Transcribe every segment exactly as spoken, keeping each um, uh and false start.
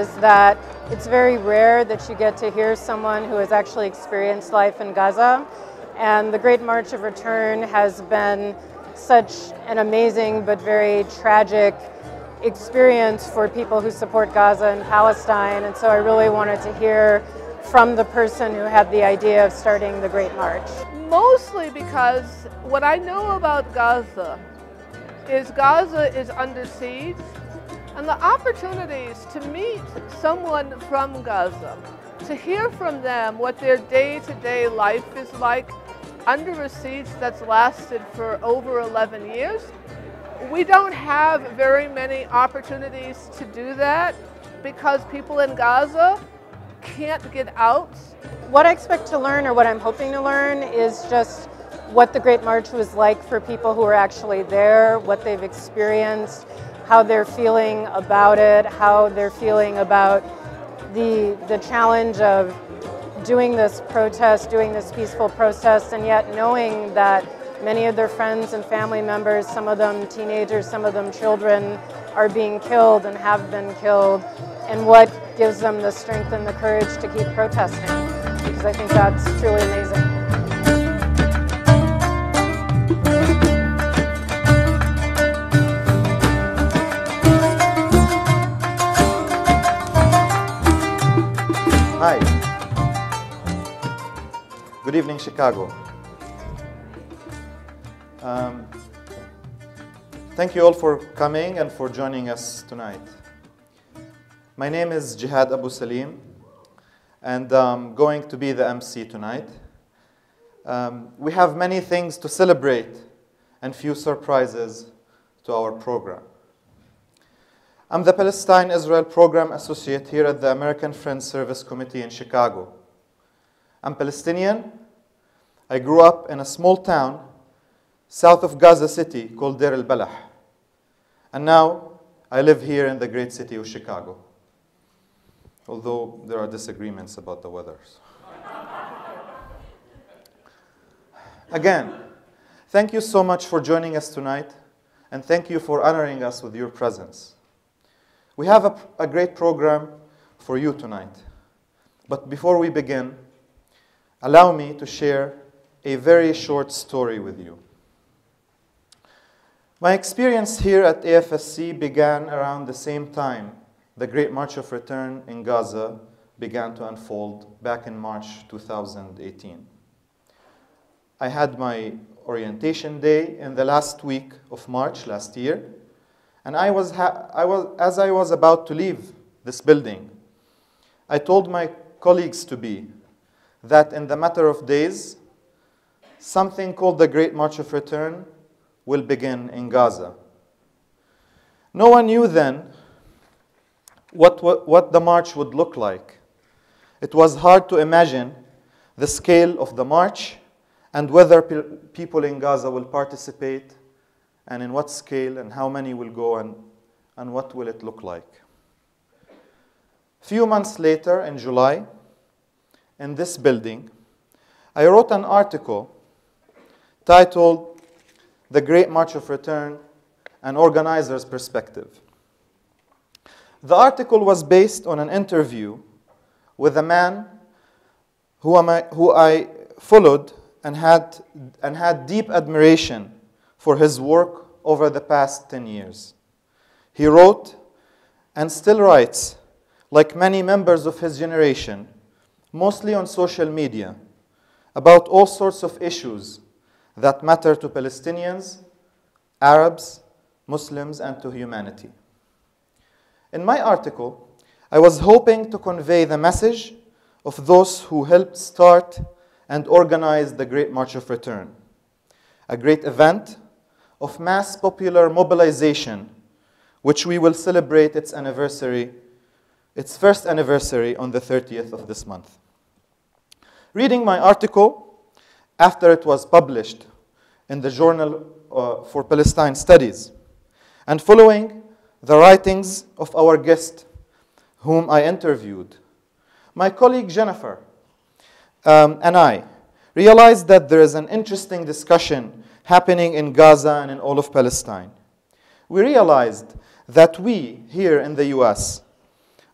is that it's very rare that you get to hear someone who has actually experienced life in Gaza. And the Great March of Return has been such an amazing but very tragic experience for people who support Gaza and Palestine. And so I really wanted to hear from the person who had the idea of starting the Great March. Mostly because what I know about Gaza is Gaza is under siege, and the opportunities to meet someone from Gaza, to hear from them what their day-to-day life is like under a siege that's lasted for over eleven years. We don't have very many opportunities to do that because people in Gaza can't get out. What I expect to learn, or what I'm hoping to learn, is just what the Great March was like for people who are actually there, what they've experienced, how they're feeling about it, how they're feeling about the, the challenge of doing this protest, doing this peaceful protest, and yet knowing that many of their friends and family members, some of them teenagers, some of them children, are being killed and have been killed, and what gives them the strength and the courage to keep protesting, because I think that's truly amazing. Hi. Good evening, Chicago. Um, thank you all for coming and for joining us tonight. My name is Jihad Abu Salim, and I'm going to be the M C tonight. Um, we have many things to celebrate and few surprises to our program. I'm the Palestine-Israel Program Associate here at the American Friends Service Committee in Chicago. I'm Palestinian. I grew up in a small town south of Gaza City called Deir el-Balah. And now I live here in the great city of Chicago, although there are disagreements about the weather. Again, thank you so much for joining us tonight, and thank you for honoring us with your presence. We have a, a great program for you tonight. But before we begin, allow me to share a very short story with you. My experience here at A F S C began around the same time the Great March of Return in Gaza began to unfold back in March two thousand eighteen. I had my orientation day in the last week of March last year, and I was, ha I was, as I was about to leave this building, I told my colleagues to be that in the matter of days, something called the Great March of Return will begin in Gaza. No one knew then what, what, what the march would look like. It was hard to imagine the scale of the march and whether pe people in Gaza will participate, and in what scale, and how many will go, and, and what will it look like. A few months later, in July, in this building, I wrote an article titled The Great March of Return, An Organizer's Perspective. The article was based on an interview with a man who, am I, who I followed and had, and had deep admiration for his work over the past ten years. He wrote, and still writes, like many members of his generation, mostly on social media, about all sorts of issues that matter to Palestinians, Arabs, Muslims, and to humanity. In my article, I was hoping to convey the message of those who helped start and organize the Great March of Return, a great event of mass popular mobilization, which we will celebrate its anniversary, its first anniversary on the thirtieth of this month. Reading my article after it was published in the Journal uh, for Palestine Studies, and following the writings of our guest, whom I interviewed, my colleague Jennifer um, and I realized that there is an interesting discussion happening in Gaza and in all of Palestine. We realized that we, here in the U S,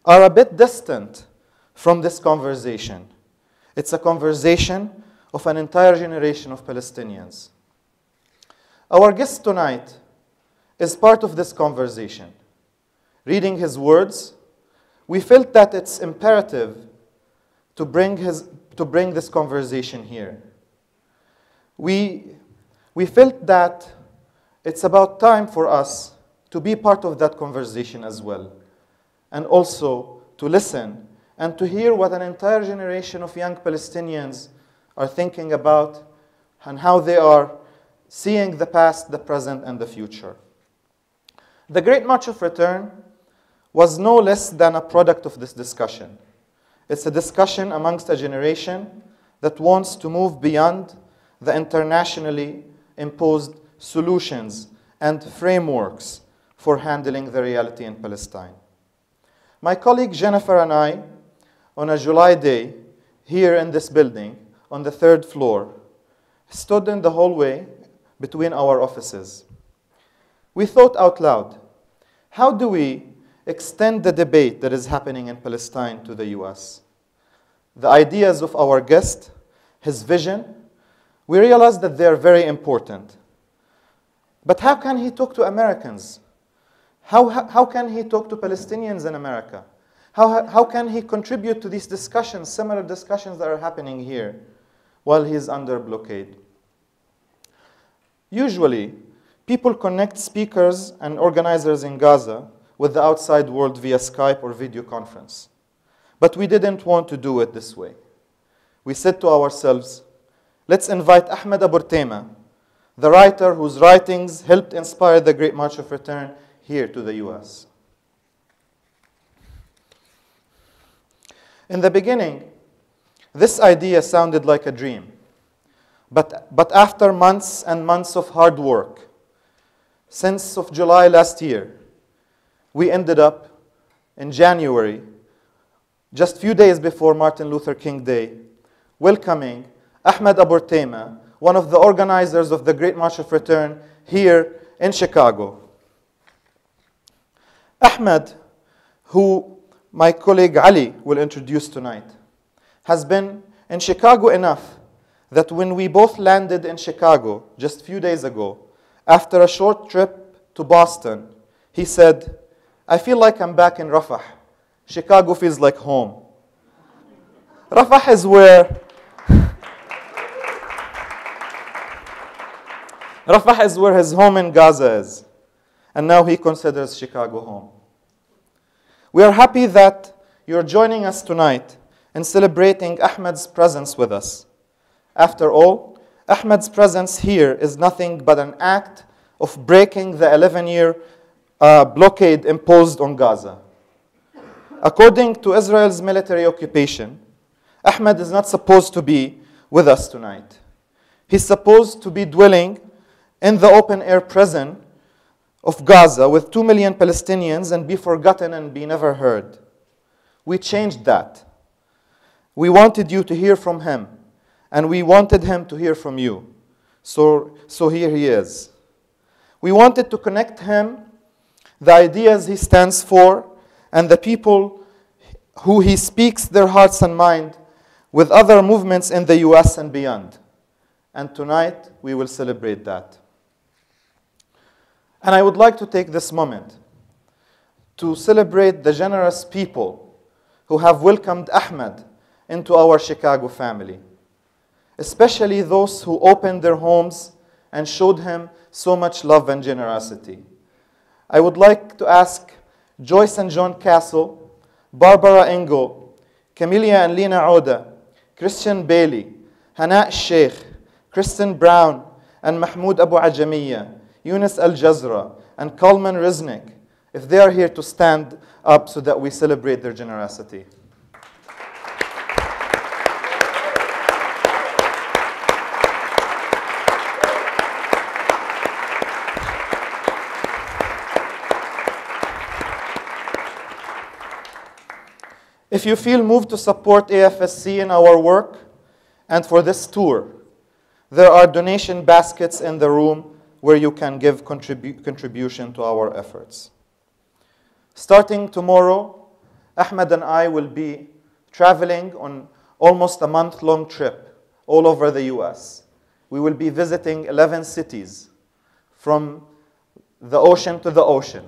are a bit distant from this conversation. It's a conversation of an entire generation of Palestinians. Our guest tonight is part of this conversation. Reading his words, we felt that it's imperative to bring, his, to bring this conversation here. We, we felt that it's about time for us to be part of that conversation as well, and also to listen and to hear what an entire generation of young Palestinians are thinking about and how they are seeing the past, the present, and the future. The Great March of Return was no less than a product of this discussion. It's a discussion amongst a generation that wants to move beyond the internationally imposed solutions and frameworks for handling the reality in Palestine. My colleague Jennifer and I, on a July day, here in this building, on the third floor, stood in the hallway between our offices. We thought out loud, how do we extend the debate that is happening in Palestine to the U S? The ideas of our guest, his vision, we realized that they are very important. But how can he talk to Americans? How, how can he talk to Palestinians in America? How, how can he contribute to these discussions, similar discussions that are happening here, while he is under blockade? Usually, people connect speakers and organizers in Gaza with the outside world via Skype or video conference. But we didn't want to do it this way. We said to ourselves, let's invite Ahmed Abu Artema, the writer whose writings helped inspire the Great March of Return, here to the U S. In the beginning, this idea sounded like a dream. But, but after months and months of hard work, since of July last year, we ended up in January, just a few days before Martin Luther King Day, welcoming Ahmed Abu Artema, one of the organizers of the Great March of Return here in Chicago. Ahmed, who my colleague Ali will introduce tonight, has been in Chicago enough that when we both landed in Chicago just a few days ago, after a short trip to Boston, he said, I feel like I'm back in Rafah. Chicago feels like home. Rafah is where Rafah is where his home in Gaza is, and now he considers Chicago home. We are happy that you're joining us tonight in celebrating Ahmed's presence with us. After all, Ahmed's presence here is nothing but an act of breaking the eleven-year uh, blockade imposed on Gaza. According to Israel's military occupation, Ahmed is not supposed to be with us tonight. He's supposed to be dwelling in the open-air prison of Gaza with two million Palestinians and be forgotten and be never heard. We changed that. We wanted you to hear from him, and we wanted him to hear from you. So, so here he is. We wanted to connect him, the ideas he stands for, and the people who he speaks their hearts and mind with other movements in the U S and beyond. And tonight, we will celebrate that. And I would like to take this moment to celebrate the generous people who have welcomed Ahmed into our Chicago family, especially those who opened their homes and showed him so much love and generosity. I would like to ask Joyce and John Castle, Barbara Engel, Camelia and Lena Oda, Kristian Bailey, Hana Sheikh, Kristen Brown, and Mahmoud Abu Ajamiya, Yunus Al-Jazra, and Coleman Riznik, if they are here to stand up so that we celebrate their generosity. If you feel moved to support A F S C in our work and for this tour, there are donation baskets in the room where you can give contribu- contribution to our efforts. Starting tomorrow, Ahmed and I will be traveling on almost a month-long trip all over the U S. We will be visiting eleven cities from the ocean to the ocean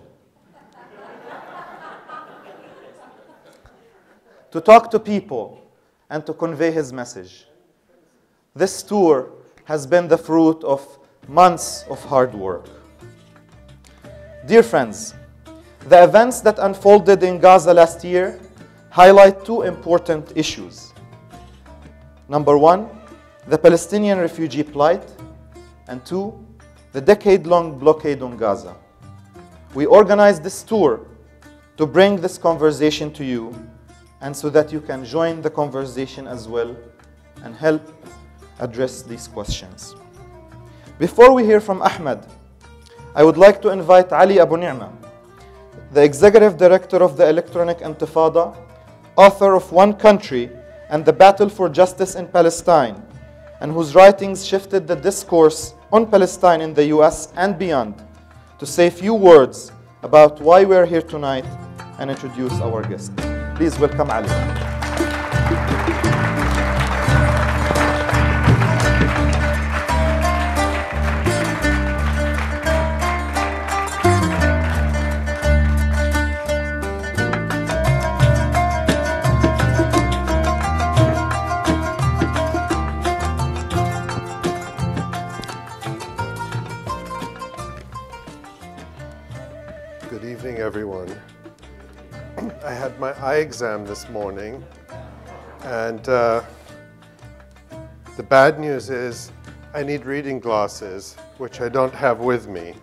to talk to people and to convey his message. This tour has been the fruit of months of hard work. Dear friends, the events that unfolded in Gaza last year highlight two important issues. Number one, the Palestinian refugee plight, and two, the decade-long blockade on Gaza. We organized this tour to bring this conversation to you and so that you can join the conversation as well and help address these questions. Before we hear from Ahmed, I would like to invite Ali Abunimah, the Executive Director of the Electronic Intifada, author of One Country and the Battle for Justice in Palestine, and whose writings shifted the discourse on Palestine in the U S and beyond, to say a few words about why we are here tonight and introduce our guest. Please welcome Ali. Good evening, everyone. I had my eye exam this morning, and uh, the bad news is I need reading glasses, which I don't have with me.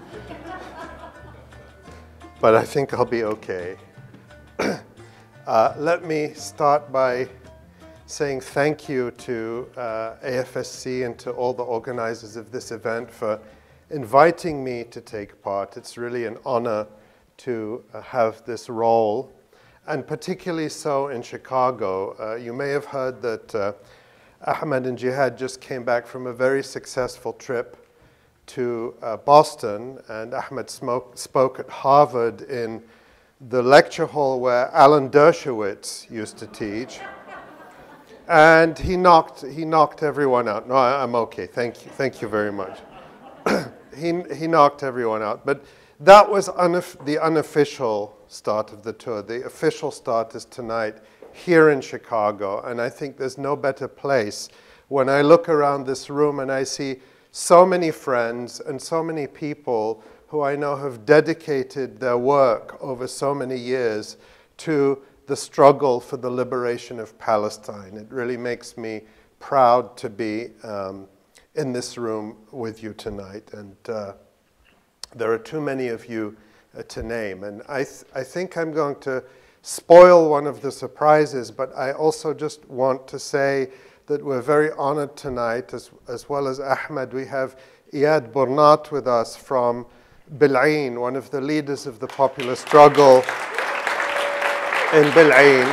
But I think I'll be okay. uh, let me start by saying thank you to uh, A F S C and to all the organizers of this event for inviting me to take part. It's really an honor to uh, have this role, and particularly so in Chicago. Uh, you may have heard that uh, Ahmed and Jihad just came back from a very successful trip to uh, Boston, and Ahmed smoke, spoke at Harvard in the lecture hall where Alan Dershowitz used to teach. And he knocked, he knocked everyone out. No, I, I'm okay, thank you, thank you very much. he, he knocked everyone out, but that was unof- the unofficial start of the tour. The official start is tonight here in Chicago, and I think there's no better place when I look around this room and I see so many friends and so many people who I know have dedicated their work over so many years to the struggle for the liberation of Palestine. It really makes me proud to be um, in this room with you tonight, and uh, there are too many of you uh, to name. And I, th I think I'm going to spoil one of the surprises, but I also just want to say that we're very honored tonight, as, as well as Ahmed. We have Iyad Burnat with us from Bil'ain, one of the leaders of the popular struggle in Bil'ain.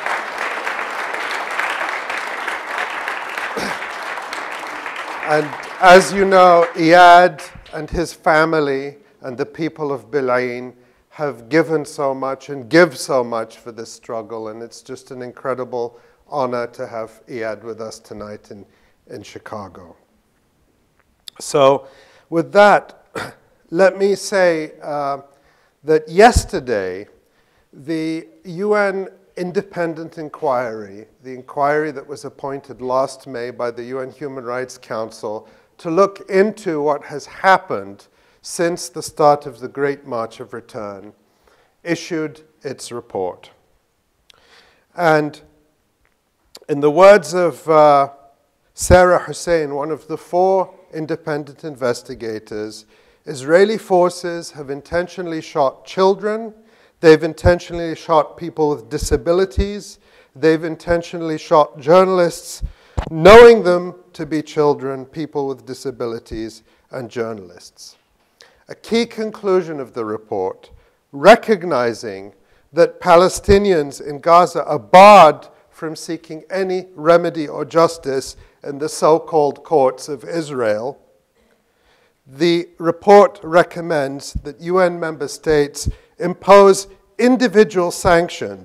And as you know, Iyad and his family and the people of Bil'ain have given so much and give so much for this struggle, and it's just an incredible honor to have Iyad with us tonight in, in Chicago. So with that, let me say uh, that yesterday, the U N independent inquiry, the inquiry that was appointed last May by the U N Human Rights Council to look into what has happened since the start of the Great March of Return, issued its report. And in the words of uh, Sarah Hussein, one of the four independent investigators, Israeli forces have intentionally shot children, they've intentionally shot people with disabilities, they've intentionally shot journalists, knowing them to be children, people with disabilities, and journalists. A key conclusion of the report, recognizing that Palestinians in Gaza are barred from seeking any remedy or justice in the so-called courts of Israel, the report recommends that U N member states impose individual sanctions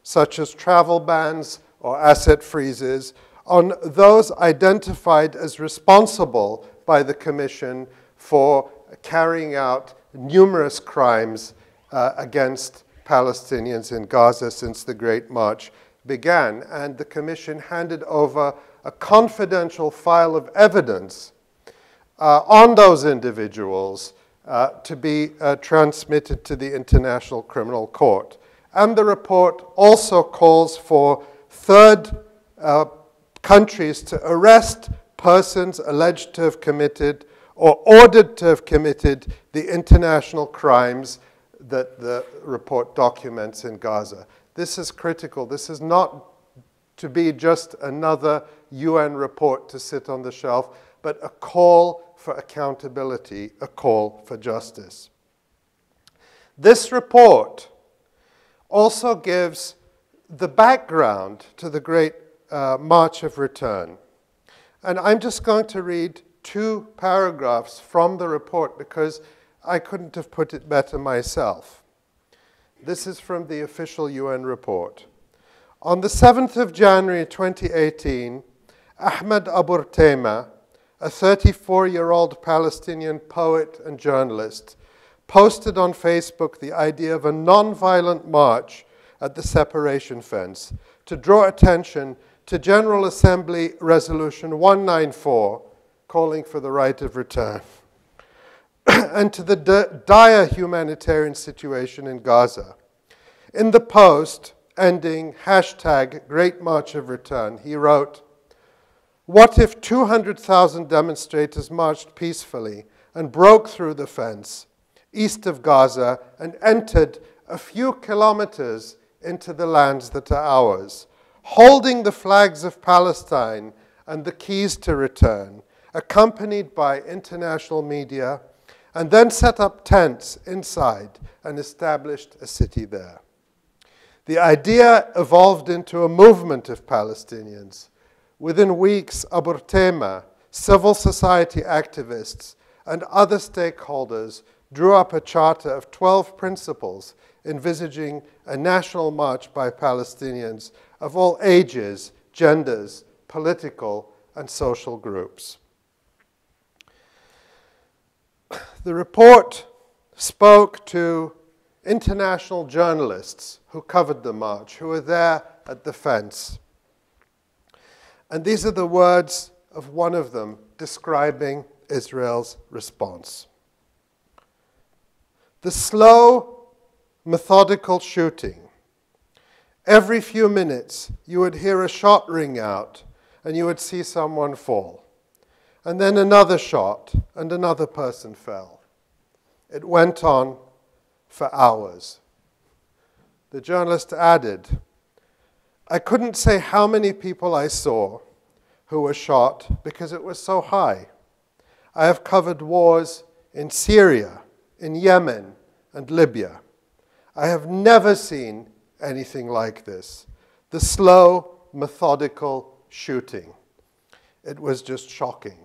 such as travel bans or asset freezes, on those identified as responsible by the Commission for carrying out numerous crimes uh, against Palestinians in Gaza since the Great March began. And the Commission handed over a confidential file of evidence uh, on those individuals uh, to be uh, transmitted to the International Criminal Court. And the report also calls for third uh, countries to arrest persons alleged to have committed or ordered to have committed the international crimes that the report documents in Gaza. This is critical. This is not to be just another U N report to sit on the shelf, but a call for accountability, a call for justice. This report also gives the background to the Great uh, March of Return. And I'm just going to read two paragraphs from the report because I couldn't have put it better myself. This is from the official U N report. On the seventh of January twenty eighteen, Ahmed Abu Artema, a thirty-four-year-old Palestinian poet and journalist, posted on Facebook the idea of a non-violent march at the separation fence to draw attention to General Assembly Resolution one ninety-four, calling for the right of return, and to the dire humanitarian situation in Gaza. In the post ending hashtag Great March of Return, he wrote, "What if two hundred thousand demonstrators marched peacefully and broke through the fence east of Gaza and entered a few kilometers into the lands that are ours, holding the flags of Palestine and the keys to return, accompanied by international media, and then set up tents inside and established a city there. The idea evolved into a movement of Palestinians. Within weeks, Abu Artema, civil society activists, and other stakeholders drew up a charter of twelve principles envisaging a national march by Palestinians of all ages, genders, political, and social groups." The report spoke to international journalists who covered the march, who were there at the fence. And these are the words of one of them describing Israel's response. "The slow, methodical shooting. Every few minutes, you would hear a shot ring out, and you would see someone fall. And then another shot, and another person fell. It went on for hours." The journalist added, "I couldn't say how many people I saw who were shot because it was so high. I have covered wars in Syria, in Yemen, and Libya. I have never seen anything like this. The slow, methodical shooting. It was just shocking."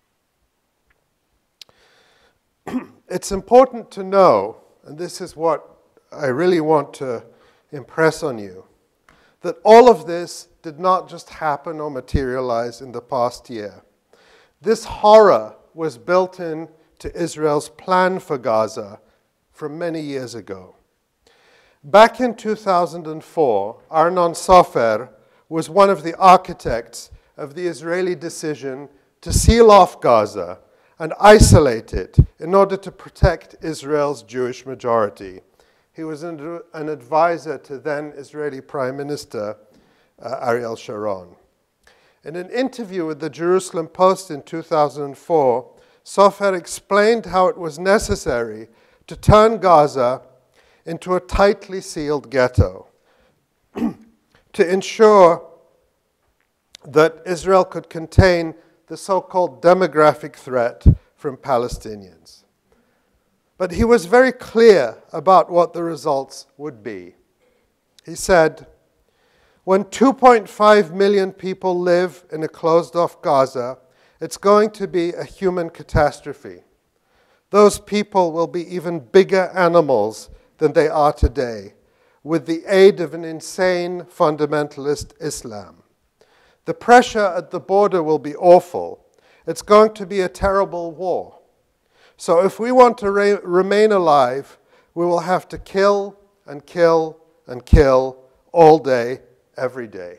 It's important to know, and this is what I really want to impress on you, that all of this did not just happen or materialize in the past year. This horror was built in to Israel's plan for Gaza from many years ago. Back in two thousand four, Arnon Sofer was one of the architects of the Israeli decision to seal off Gaza and isolate it in order to protect Israel's Jewish majority. He was an, an advisor to then Israeli Prime Minister uh, Ariel Sharon. In an interview with the Jerusalem Post in two thousand four, Sofer explained how it was necessary to turn Gaza into a tightly sealed ghetto to ensure that Israel could contain the so-called demographic threat from Palestinians. But he was very clear about what the results would be. He said, "When two point five million people live in a closed-off Gaza, it's going to be a human catastrophe. Those people will be even bigger animals than they are today, with the aid of an insane fundamentalist Islam. The pressure at the border will be awful. It's going to be a terrible war. So if we want to re- remain alive, we will have to kill and kill and kill all day, every day.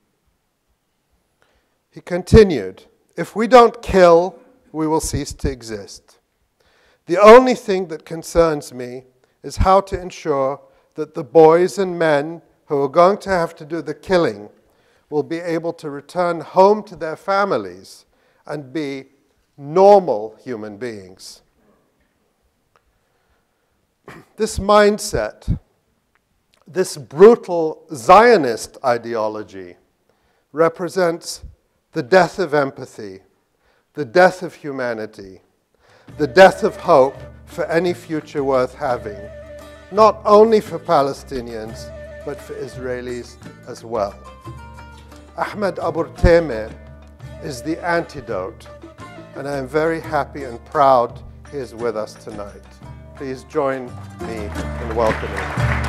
He continued, if we don't kill, we will cease to exist. The only thing that concerns me is how to ensure that the boys and men who are going to have to do the killing will be able to return home to their families and be normal human beings. This mindset, this brutal Zionist ideology, represents the death of empathy, the death of humanity, the death of hope for any future worth having, not only for Palestinians, but for Israelis as well. Ahmed Abu Artema is the antidote, and I am very happy and proud he is with us tonight. Please join me in welcoming him.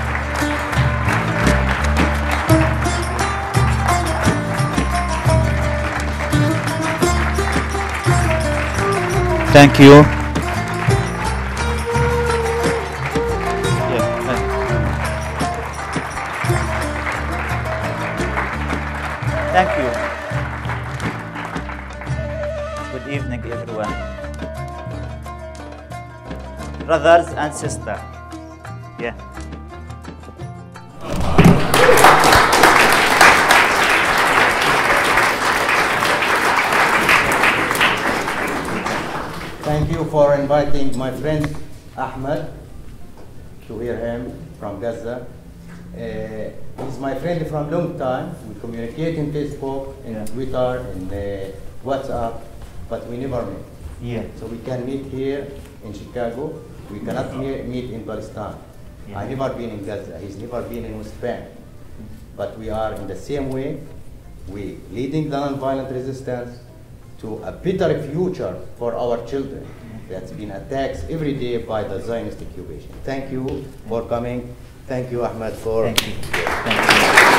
Thank you. Yeah, thank you. Good evening, everyone. Brothers and sisters. Yeah. Thank you for inviting my friend Ahmed to hear him from Gaza. Uh, he's my friend from long time. We communicate in Facebook, in yeah. Twitter, in uh, WhatsApp, but we never meet. Yeah. So we can meet here in Chicago. We cannot meet, meet in Palestine. Yeah. I've never been in Gaza. He's never been in West Bank. But we are in the same way. We leading the nonviolent resistance to a better future for our children that's been attacked every day by the Zionist occupation. Thank you for coming. Thank you, Ahmed, for... Thank you. Thank you.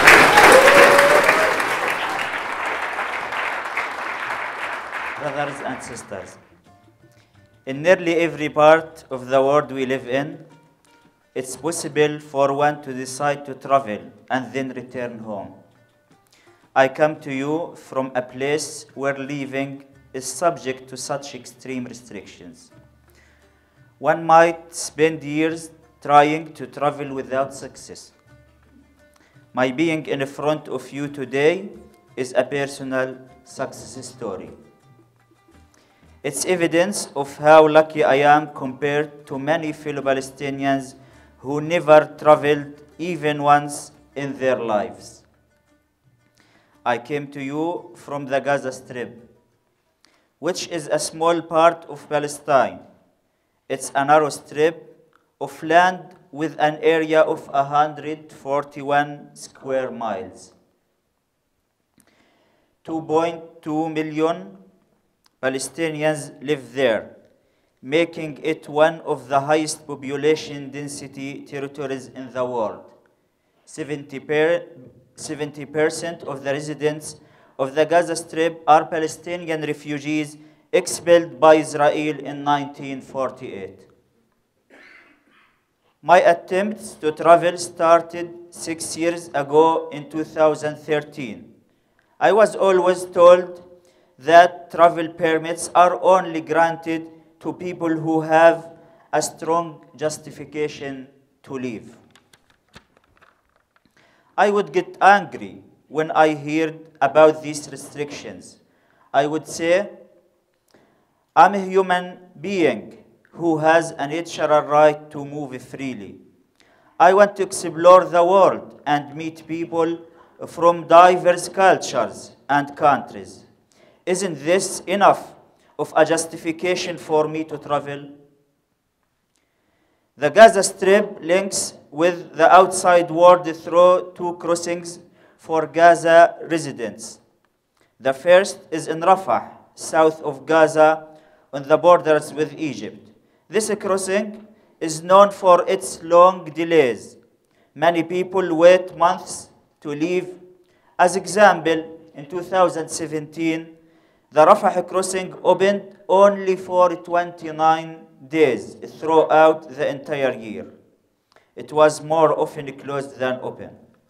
Brothers and sisters, in nearly every part of the world we live in, it's possible for one to decide to travel and then return home. I come to you from a place where living is subject to such extreme restrictions. One might spend years trying to travel without success. My being in front of you today is a personal success story. It's evidence of how lucky I am compared to many fellow Palestinians who never traveled even once in their lives. I came to you from the Gaza Strip, which is a small part of Palestine. It's a narrow strip of land with an area of one hundred forty-one square miles. two point two million Palestinians live there, making it one of the highest population density territories in the world. seventy percent of the residents of the Gaza Strip are Palestinian refugees expelled by Israel in nineteen forty-eight. My attempts to travel started six years ago in two thousand thirteen. I was always told that travel permits are only granted to people who have a strong justification to leave. I would get angry when I heard about these restrictions. I would say, I'm a human being who has a natural right to move freely. I want to explore the world and meet people from diverse cultures and countries. Isn't this enough of a justification for me to travel? The Gaza Strip links with the outside world through two crossings for Gaza residents. The first is in Rafah, south of Gaza, on the borders with Egypt. This crossing is known for its long delays, Many people wait months to leave. As example, in two thousand seventeen, the Rafah crossing opened only for twenty-nine days throughout the entire year. It was more often closed than open.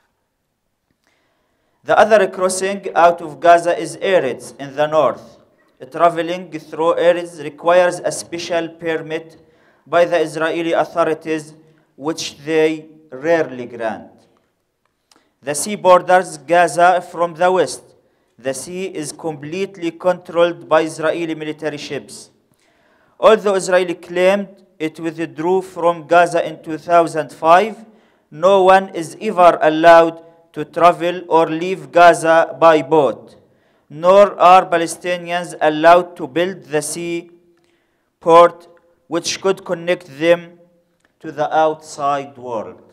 The other crossing out of Gaza is Erez in the north. Traveling through Erez requires a special permit by the Israeli authorities, which they rarely grant. The sea borders Gaza from the west. The sea is completely controlled by Israeli military ships. Although Israel claimed it withdrew from Gaza in two thousand five, no one is ever allowed to travel or leave Gaza by boat, nor are Palestinians allowed to build the sea port which could connect them to the outside world.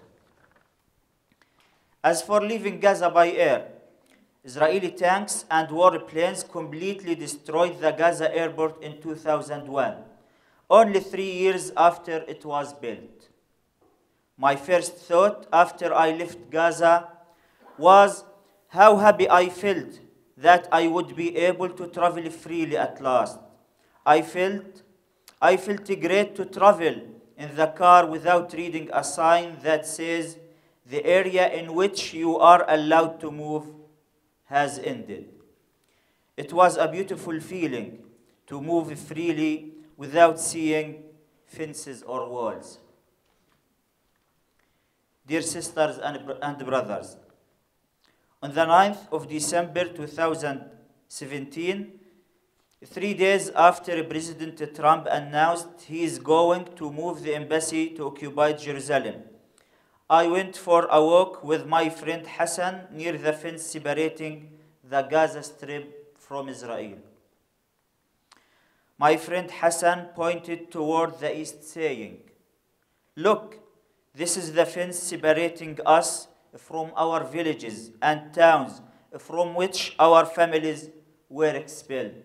As for leaving Gaza by air, Israeli tanks and warplanes completely destroyed the Gaza airport in two thousand one, only three years after it was built. My first thought after I left Gaza was how happy I felt that I would be able to travel freely at last. I felt, I felt great to travel in the car without reading a sign that says the area in which you are allowed to move has ended. It was a beautiful feeling to move freely without seeing fences or walls. Dear sisters and, and brothers, on the ninth of December two thousand seventeen, three days after President Trump announced he is going to move the embassy to occupied Jerusalem, I went for a walk with my friend Hassan near the fence separating the Gaza Strip from Israel. My friend Hassan pointed toward the east, saying, "Look, this is the fence separating us from our villages and towns from which our families were expelled."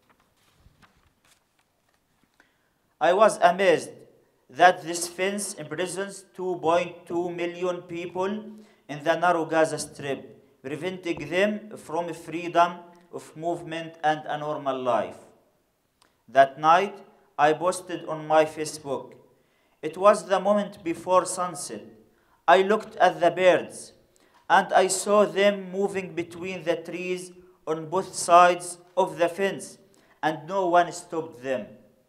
I was amazed that this fence imprisons two point two million people in the narrow Gaza Strip, preventing them from freedom of movement and a normal life. That night, I posted on my Facebook. It was the moment before sunset. I looked at the birds, and I saw them moving between the trees on both sides of the fence, and no one stopped them.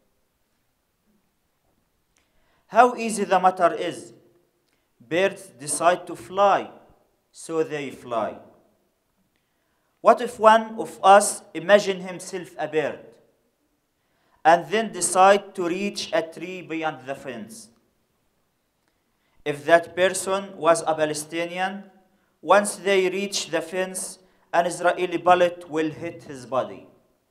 How easy the matter is. Birds decide to fly, so they fly. What if one of us imagine himself a bird, and then decide to reach a tree beyond the fence? If that person was a Palestinian, once they reach the fence, an Israeli bullet will hit his body.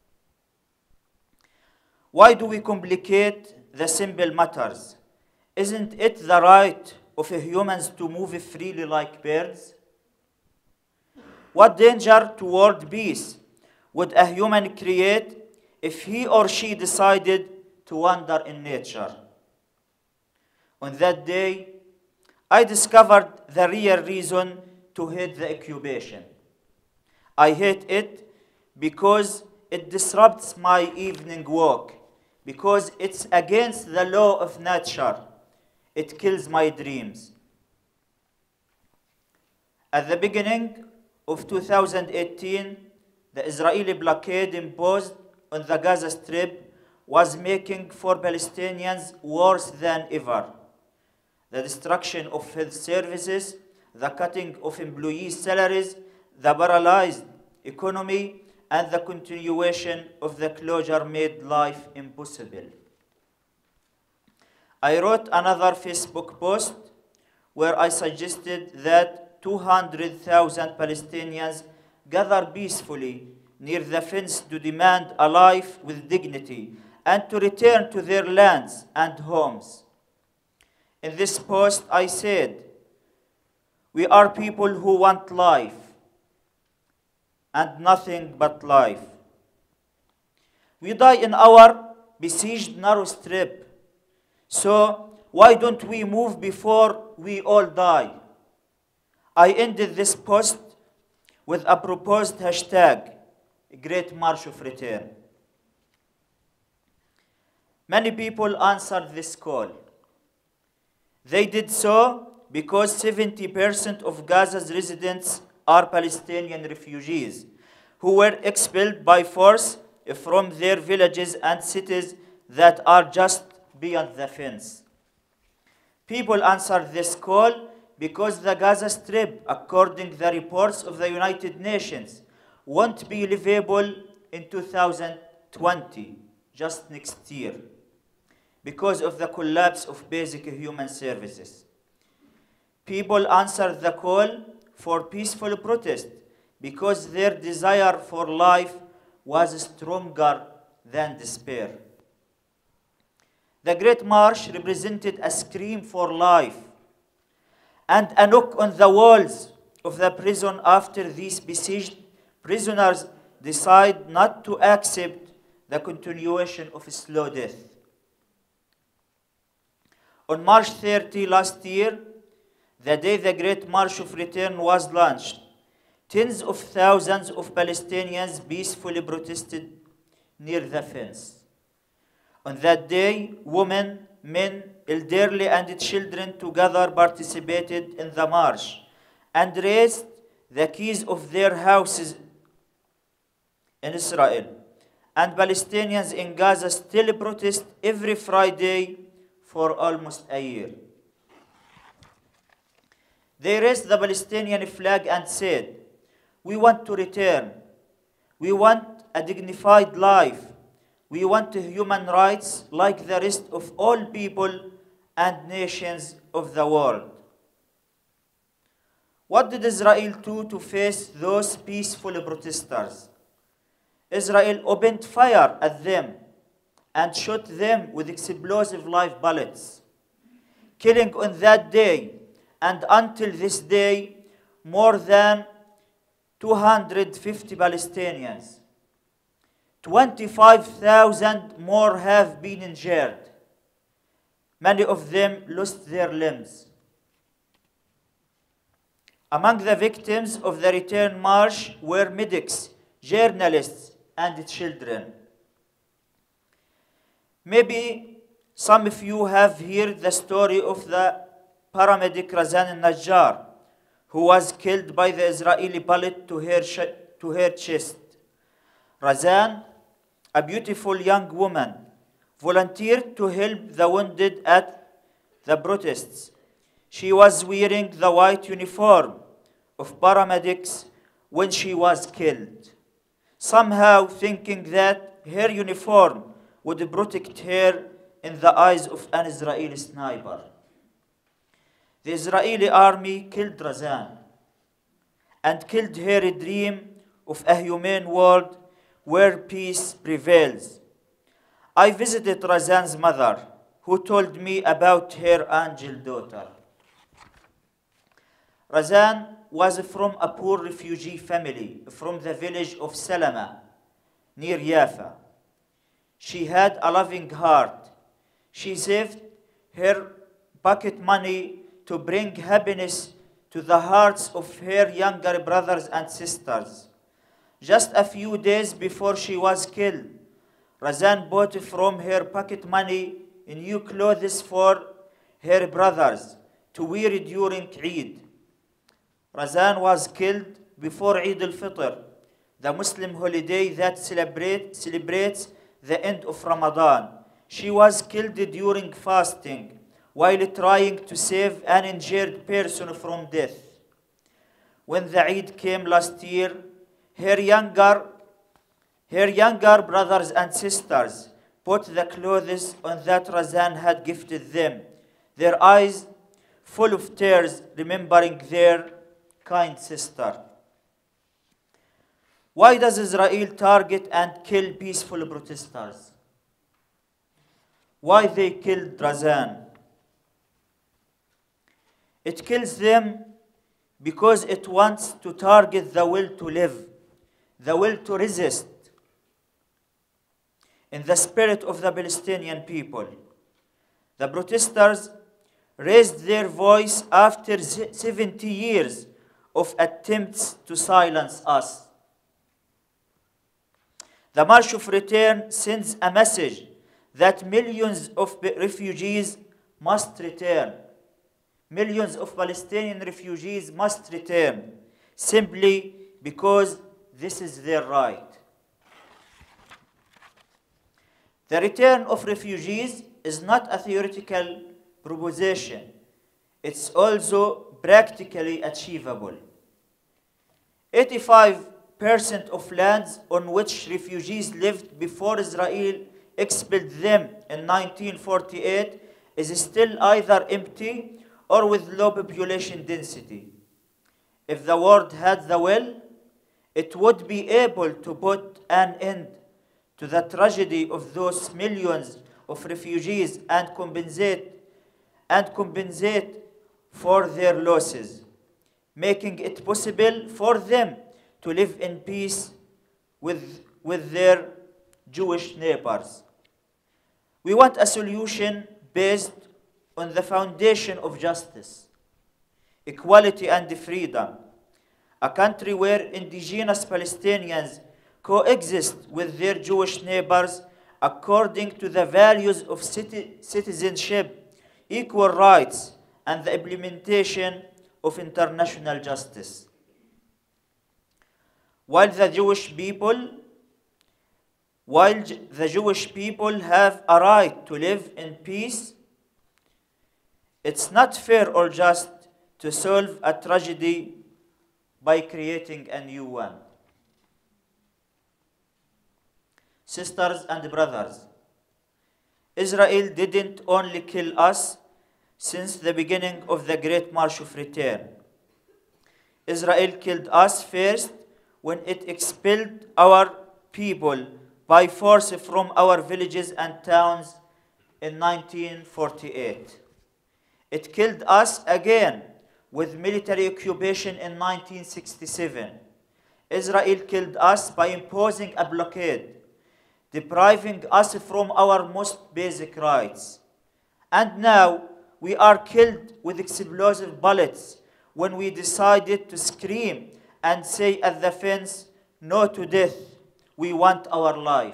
Why do we complicate the simple matters? Isn't it the right of humans to move freely like birds? What danger toward peace would a human create if he or she decided to wander in nature? On that day, I discovered the real reason to hate the occupation. I hate it because it disrupts my evening walk, because it's against the law of nature. It kills my dreams. At the beginning of two thousand eighteen, the Israeli blockade imposed on the Gaza Strip was making for Palestinians worse than ever. The destruction of health services, the cutting of employees' salaries, the paralyzed economy, and the continuation of the closure made life impossible. I wrote another Facebook post where I suggested that two hundred thousand Palestinians gather peacefully near the fence to demand a life with dignity and to return to their lands and homes. In this post, I said, we are people who want life and nothing but life. We die in our besieged narrow strip. So why don't we move before we all die? I ended this post with a proposed hashtag, Great March of Return. Many people answered this call. They did so because seventy percent of Gaza's residents are Palestinian refugees who were expelled by force from their villages and cities that are just beyond the fence. People answered this call because the Gaza Strip, according to the reports of the United Nations, won't be livable in two thousand twenty, just next year, because of the collapse of basic human services. People answered the call for peaceful protest because their desire for life was stronger than despair. The Great March represented a scream for life and a knock on the walls of the prison after these besieged prisoners decide not to accept the continuation of slow death. On March thirtieth last year, the day the Great March of Return was launched, tens of thousands of Palestinians peacefully protested near the fence. On that day, women, men, elderly, and children together participated in the march and raised the keys of their houses in Israel. And Palestinians in Gaza still protest every Friday for almost a year. They raised the Palestinian flag and said, "We want to return. We want a dignified life. We want human rights like the rest of all people and nations of the world." What did Israel do to face those peaceful protesters? Israel opened fire at them and shot them with explosive live bullets, killing on that day and until this day more than two hundred fifty Palestinians. twenty-five thousand more have been injured. Many of them lost their limbs. Among the victims of the return march were medics, journalists, and children. Maybe some of you have heard the story of the paramedic Razan al-Najjar, who was killed by the Israeli bullet to her, to her chest. Razan, a beautiful young woman, volunteered to help the wounded at the protests. She was wearing the white uniform of paramedics when she was killed, somehow thinking that her uniform would protect her in the eyes of an Israeli sniper. The Israeli army killed Razan and killed her dream of a humane world where peace prevails. I visited Razan's mother, who told me about her angel daughter. Razan was from a poor refugee family from the village of Salama, near Jaffa. She had a loving heart. She saved her pocket money to bring happiness to the hearts of her younger brothers and sisters. Just a few days before she was killed, Razan bought from her pocket money new clothes for her brothers to wear during Eid. Razan was killed before Eid al-Fitr, the Muslim holiday that celebrate, celebrates the end of Ramadan. She was killed during fasting while trying to save an injured person from death. When the Eid came last year, her younger, her younger brothers and sisters put the clothes on that Razan had gifted them, their eyes full of tears, remembering their kind sister. Why does Israel target and kill peaceful protesters? Why they killed Razan? It kills them because it wants to target the will to live, the will to resist, in the spirit of the Palestinian people. The protesters raised their voice after seventy years of attempts to silence us. The March of Return sends a message that millions of refugees must return. Millions of Palestinian refugees must return simply because this is their right. The return of refugees is not a theoretical proposition. It's also practically achievable. eighty-five percent of lands on which refugees lived before Israel expelled them in nineteen forty-eight is still either empty or with low population density. If the world had the will, it would be able to put an end to the tragedy of those millions of refugees and compensate and compensate for their losses, making it possible for them to live in peace with, with their Jewish neighbors. We want a solution based on the foundation of justice, equality, and freedom, a country where indigenous Palestinians coexist with their Jewish neighbors according to the values of citizenship, equal rights, and the implementation of international justice. While the Jewish people, while the Jewish people have a right to live in peace, it's not fair or just to solve a tragedy by creating a new one. Sisters and brothers, Israel didn't only kill us since the beginning of the Great March of Return. Israel killed us first when it expelled our people by force from our villages and towns in nineteen forty-eight. It killed us again with military occupation in nineteen sixty-seven. Israel killed us by imposing a blockade, depriving us from our most basic rights. And now we are killed with explosive bullets when we decided to scream and say at the fence, "No to death, we want our life."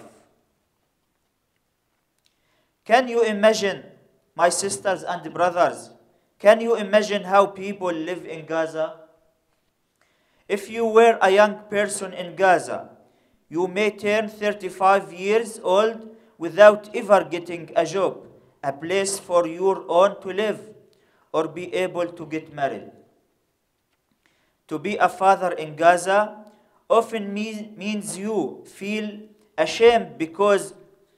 Can you imagine, my sisters and brothers, can you imagine how people live in Gaza? If you were a young person in Gaza, you may turn thirty-five years old without ever getting a job, a place for your own to live, or be able to get married. To be a father in Gaza often mean, means you feel ashamed because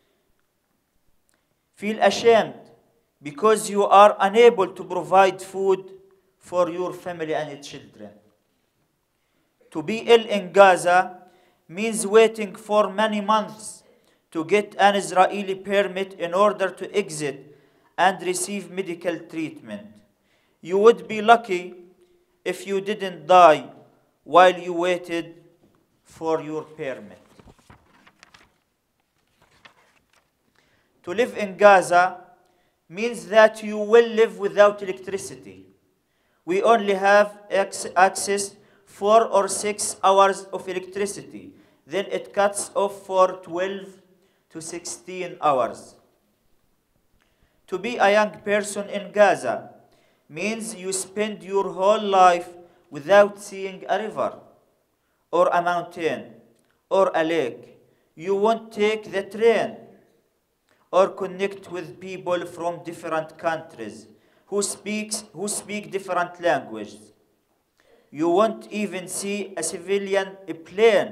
feel ashamed because you are unable to provide food for your family and children. To be ill in Gaza means waiting for many months to get an Israeli permit in order to exit and receive medical treatment. You would be lucky if you didn't die while you waited for your permit. To live in Gaza means that you will live without electricity. We only have access four or six hours of electricity. Then it cuts off for twelve to sixteen hours. To be a young person in Gaza means you spend your whole life without seeing a river, or a mountain, or a lake. You won't take the train, or connect with people from different countries who, speaks, who speak different languages. You won't even see a civilian plane.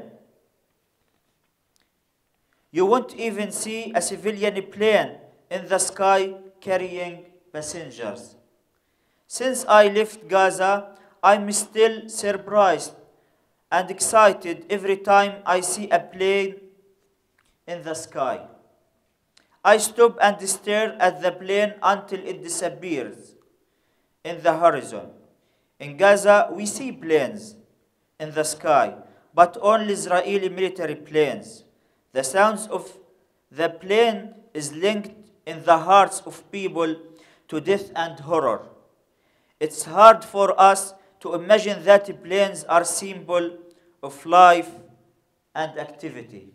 You won't even see a civilian plane in the sky carrying passengers. Since I left Gaza, I'm still surprised and excited every time I see a plane in the sky. I stop and stare at the plane until it disappears in the horizon. In Gaza, we see planes in the sky, but only Israeli military planes. The sounds of the plane is linked in the hearts of people to death and horror. It's hard for us to imagine that planes are symbol of life and activity.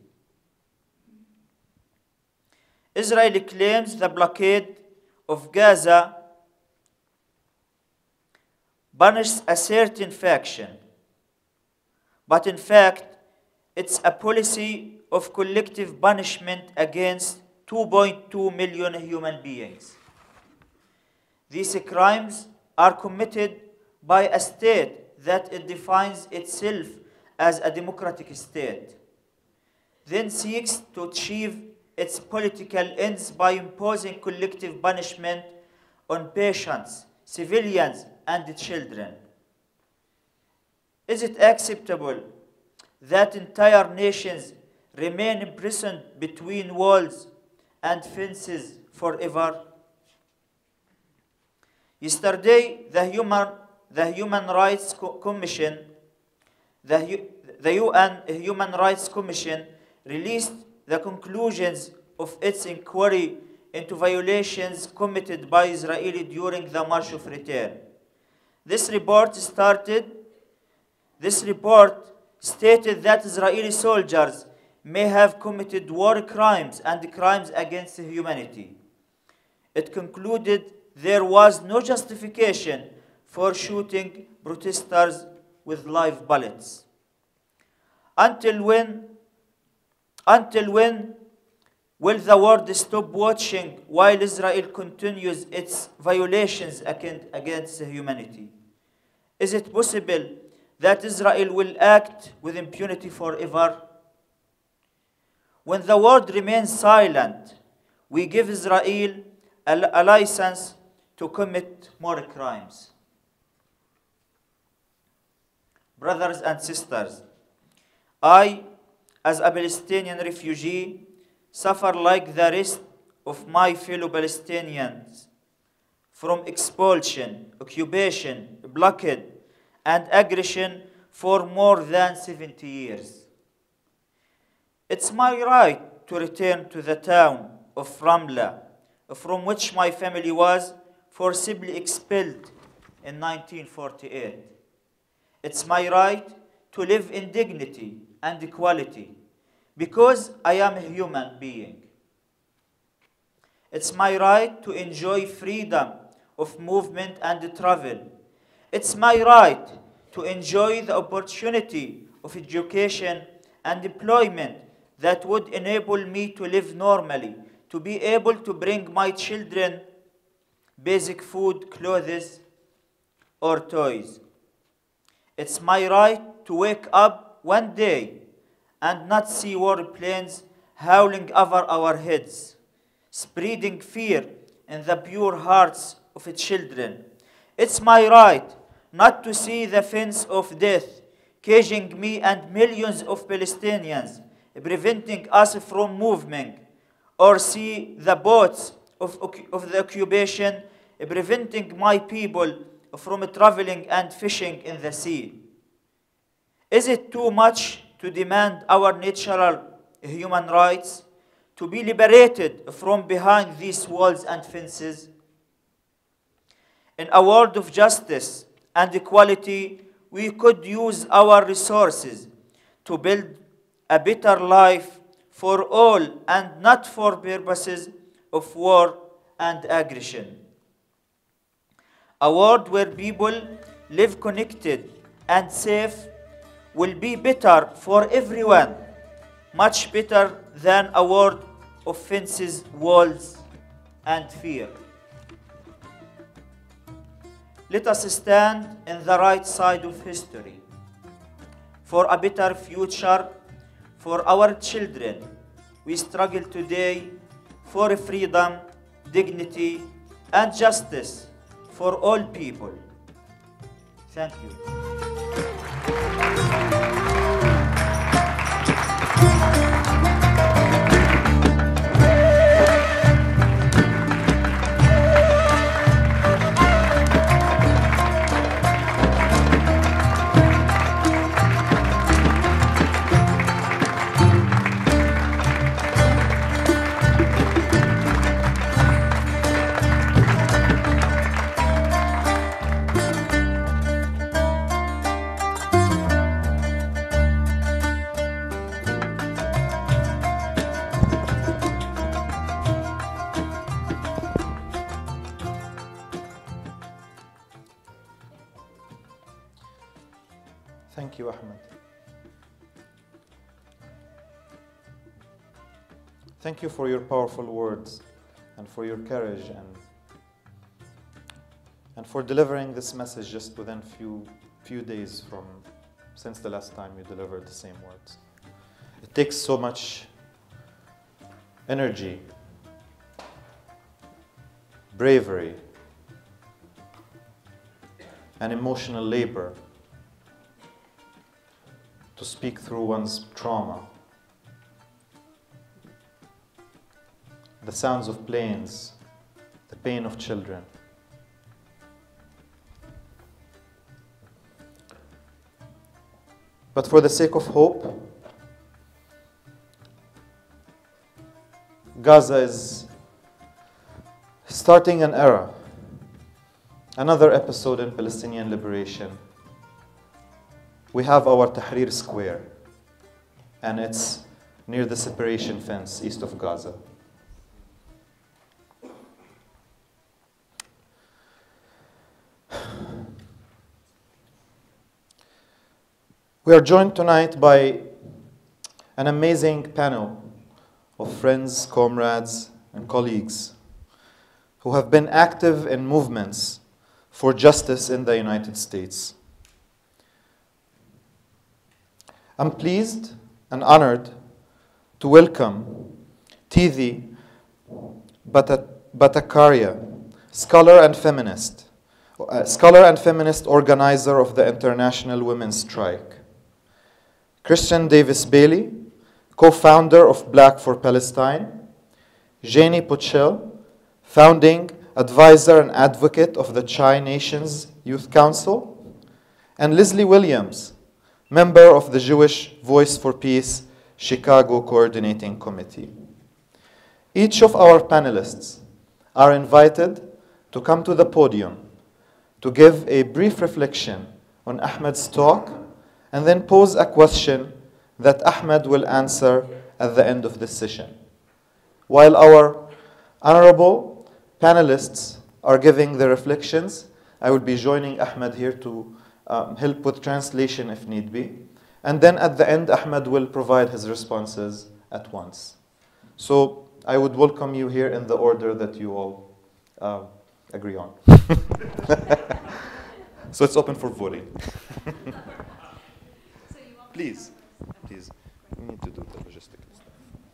Israel claims the blockade of Gaza punishes a certain faction, but in fact, it's a policy of collective punishment against two point two million human beings. These crimes are committed by a state that it defines itself as a democratic state, then seeks to achieve its political ends by imposing collective punishment on patients, civilians, and children. Is it acceptable that entire nations remain imprisoned between walls and fences forever? Yesterday, the Human, the Human Rights Commission, the, the U N Human Rights Commission released the conclusions of its inquiry into violations committed by Israel during the March of Return. This report started, this report stated that Israeli soldiers may have committed war crimes and crimes against humanity. It concluded there was no justification for shooting protesters with live bullets. Until when, until when will the world stop watching while Israel continues its violations against humanity? Is it possible that Israel will act with impunity forever? When the world remains silent, we give Israel a, a license to commit more crimes. Brothers and sisters, I, as a Palestinian refugee, suffer like the rest of my fellow Palestinians from expulsion, occupation, blockade, and aggression for more than seventy years. It's my right to return to the town of Ramla, from which my family was forcibly expelled in nineteen forty-eight. It's my right to live in dignity and equality because I am a human being. It's my right to enjoy freedom of movement and travel. It's my right to enjoy the opportunity of education and employment that would enable me to live normally, to be able to bring my children basic food, clothes, or toys. It's my right to wake up one day and not see warplanes howling over our heads, spreading fear in the pure hearts of children. It's my right not to see the fence of death caging me and millions of Palestinians, preventing us from moving, or see the boats of, of the occupation preventing my people from traveling and fishing in the sea. Is it too much to demand our natural human rights to be liberated from behind these walls and fences? In a world of justice and equality, we could use our resources to build a better life for all and not for purposes of war and aggression. A world where people live connected and safe will be better for everyone, much better than a world of fences, walls, and fear. Let us stand in the right side of history for a better future for our children. We struggle today for freedom, dignity, and justice for all people. Thank you. Thank you, Ahmed. Thank you for your powerful words and for your courage and, and for delivering this message just within few, few days from since the last time you delivered the same words. It takes so much energy, bravery, and emotional labor to speak through one's trauma. The sounds of planes, the pain of children. But for the sake of hope, Gaza is starting an era, another episode in Palestinian liberation. We have our Tahrir Square, and it's near the separation fence east of Gaza. We are joined tonight by an amazing panel of friends, comrades, and colleagues who have been active in movements for justice in the United States. I'm pleased and honored to welcome Tithi Bhattacharya, scholar and feminist, uh, scholar and feminist organizer of the International Women's Strike. Kristian Davis Bailey, co-founder of Black for Palestine. Janie Pochel, founding advisor and advocate of the Chi Nations Youth Council. And Lesley Williams, member of the Jewish Voice for Peace Chicago Coordinating Committee. Each of our panelists are invited to come to the podium to give a brief reflection on Ahmed's talk and then pose a question that Ahmed will answer at the end of this session. While our honorable panelists are giving their reflections, I will be joining Ahmed here to um, help with translation if need be. And then at the end, Ahmed will provide his responses at once. So I would welcome you here in the order that you all uh, agree on. So it's open for voting. Please, please, we need to do the logistical stuff.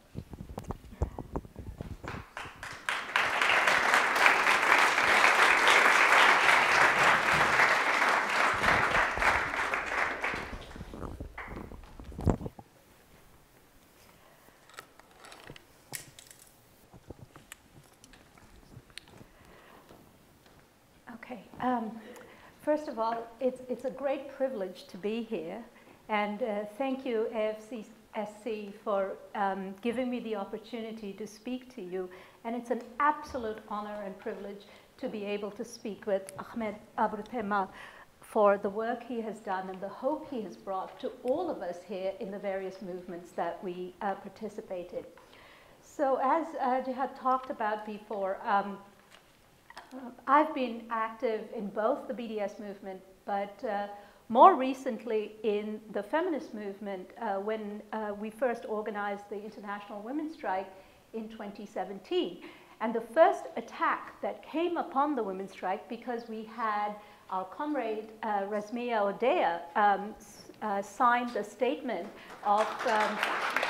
Okay. Um, first of all, it's, it's a great privilege to be here. And uh, thank you, A F S C, for um, giving me the opportunity to speak to you. And it's an absolute honor and privilege to be able to speak with Ahmed Abu Artema for the work he has done and the hope he has brought to all of us here in the various movements that we uh, participated. So as uh, Jihad talked about before, um, I've been active in both the B D S movement, but uh, more recently in the feminist movement uh, when uh, we first organized the International Women's Strike in twenty seventeen. And the first attack that came upon the women's strike, because we had our comrade uh, Rasmia Odea um, uh, signed the statement of um,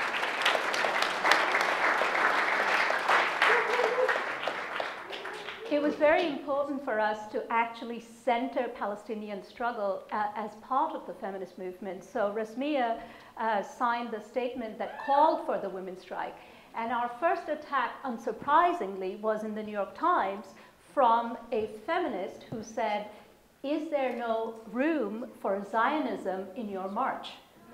it was very important for us to actually center Palestinian struggle uh, as part of the feminist movement. So Rasmia uh, signed the statement that called for the women's strike. And our first attack, unsurprisingly, was in the New York Times from a feminist who said, "Is there no room for Zionism in your march?"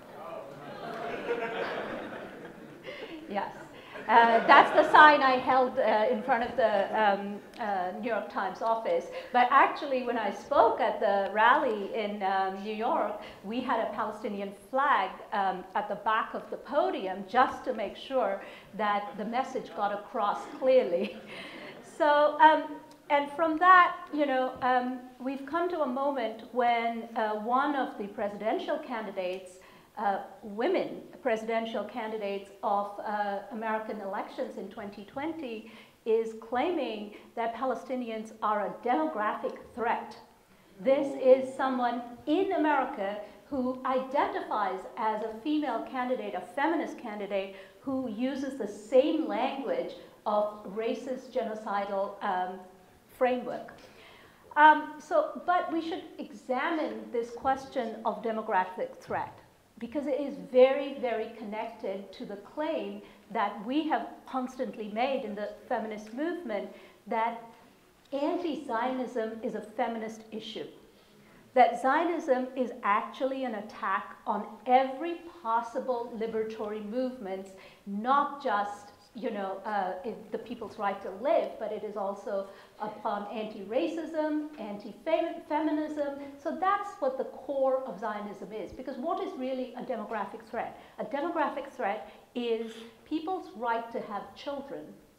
Yes. Uh, that's the sign I held uh, in front of the um, uh, New York Times office. But actually, when I spoke at the rally in um, New York, we had a Palestinian flag um, at the back of the podium just to make sure that the message got across clearly. So um, and from that, you know, um, we've come to a moment when uh, one of the presidential candidates, uh, women presidential candidates of uh, American elections in twenty twenty, is claiming that Palestinians are a demographic threat. This is someone in America who identifies as a female candidate, a feminist candidate, who uses the same language of racist, genocidal um, framework. Um, so, but we should examine this question of demographic threat, because it is very, very connected to the claim that we have constantly made in the feminist movement that anti-Zionism is a feminist issue. That Zionism is actually an attack on every possible liberatory movement, not just, you know, uh, the people's right to live, but it is also upon anti-racism, anti-feminism. So that's what the core of Zionism is, because what is really a demographic threat? A demographic threat is people's right to have children.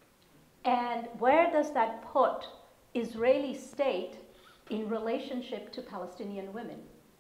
And where does that put Israeli state in relationship to Palestinian women?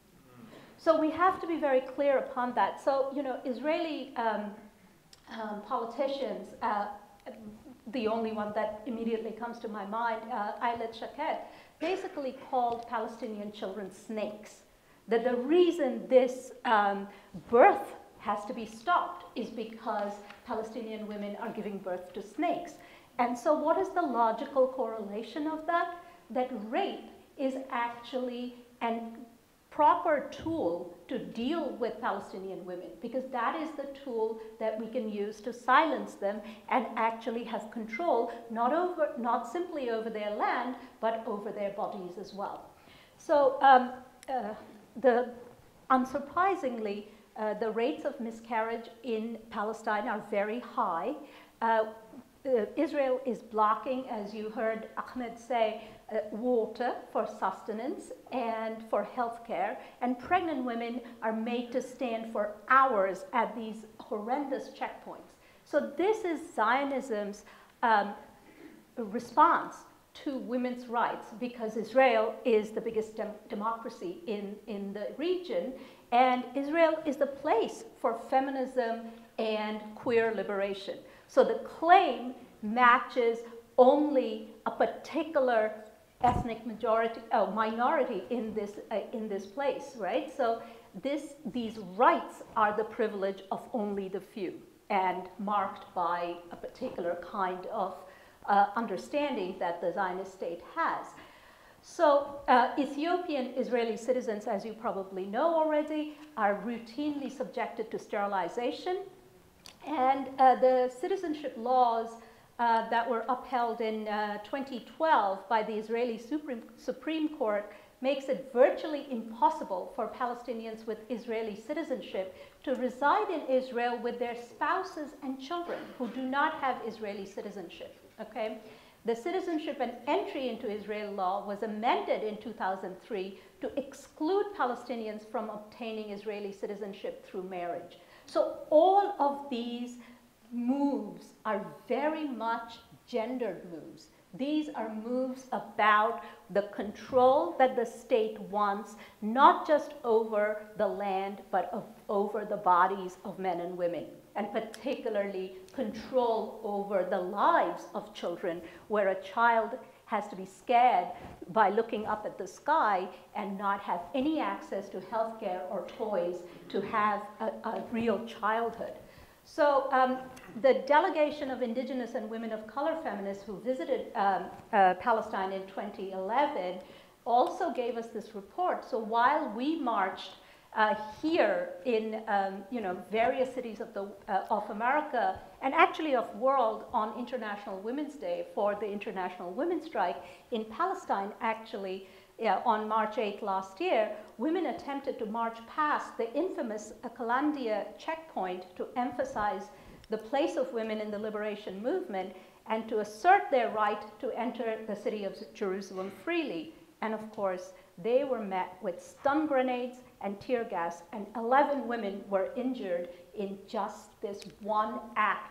So we have to be very clear upon that. So, you know, Israeli um, um, politicians, uh, the only one that immediately comes to my mind, uh, Ayelet Shaked, basically called Palestinian children snakes. That the reason this um, birth has to be stopped is because Palestinian women are giving birth to snakes. And so what is the logical correlation of that? That rape is actually a proper tool to deal with Palestinian women, because that is the tool that we can use to silence them and actually have control, not over, not simply over their land, but over their bodies as well. So um, uh, the, unsurprisingly, uh, the rates of miscarriage in Palestine are very high. Uh, Uh, Israel is blocking, as you heard Ahmed say, uh, water for sustenance and for health care, and pregnant women are made to stand for hours at these horrendous checkpoints. So this is Zionism's um, response to women's rights, because Israel is the biggest dem democracy in, in the region, and Israel is the place for feminism and queer liberation. So the claim matches only a particular ethnic majority, oh, minority in this, uh, in this place, right? So this, these rights are the privilege of only the few, and marked by a particular kind of uh, understanding that the Zionist state has. So uh, Ethiopian Israeli citizens, as you probably know already, are routinely subjected to sterilization. And uh, the citizenship laws uh, that were upheld in uh, twenty twelve by the Israeli Supreme, Supreme Court makes it virtually impossible for Palestinians with Israeli citizenship to reside in Israel with their spouses and children who do not have Israeli citizenship, okay? The Citizenship and Entry into Israel law was amended in two thousand three to exclude Palestinians from obtaining Israeli citizenship through marriage. So all of these moves are very much gendered moves. These are moves about the control that the state wants, not just over the land, but of, over the bodies of men and women, and particularly control over the lives of children, where a child has to be scared by looking up at the sky and not have any access to healthcare or toys to have a, a real childhood. So um, the delegation of indigenous and women of color feminists who visited um, uh, Palestine in twenty eleven also gave us this report. So while we marched uh, here in um, you know, various cities of, the, uh, of America, and actually of world, on International Women's Day for the International Women's Strike, in Palestine actually, Yeah, on March eighth last year, women attempted to march past the infamous Kalandia checkpoint to emphasize the place of women in the liberation movement and to assert their right to enter the city of Jerusalem freely. And of course, they were met with stun grenades and tear gas, and eleven women were injured in just this one act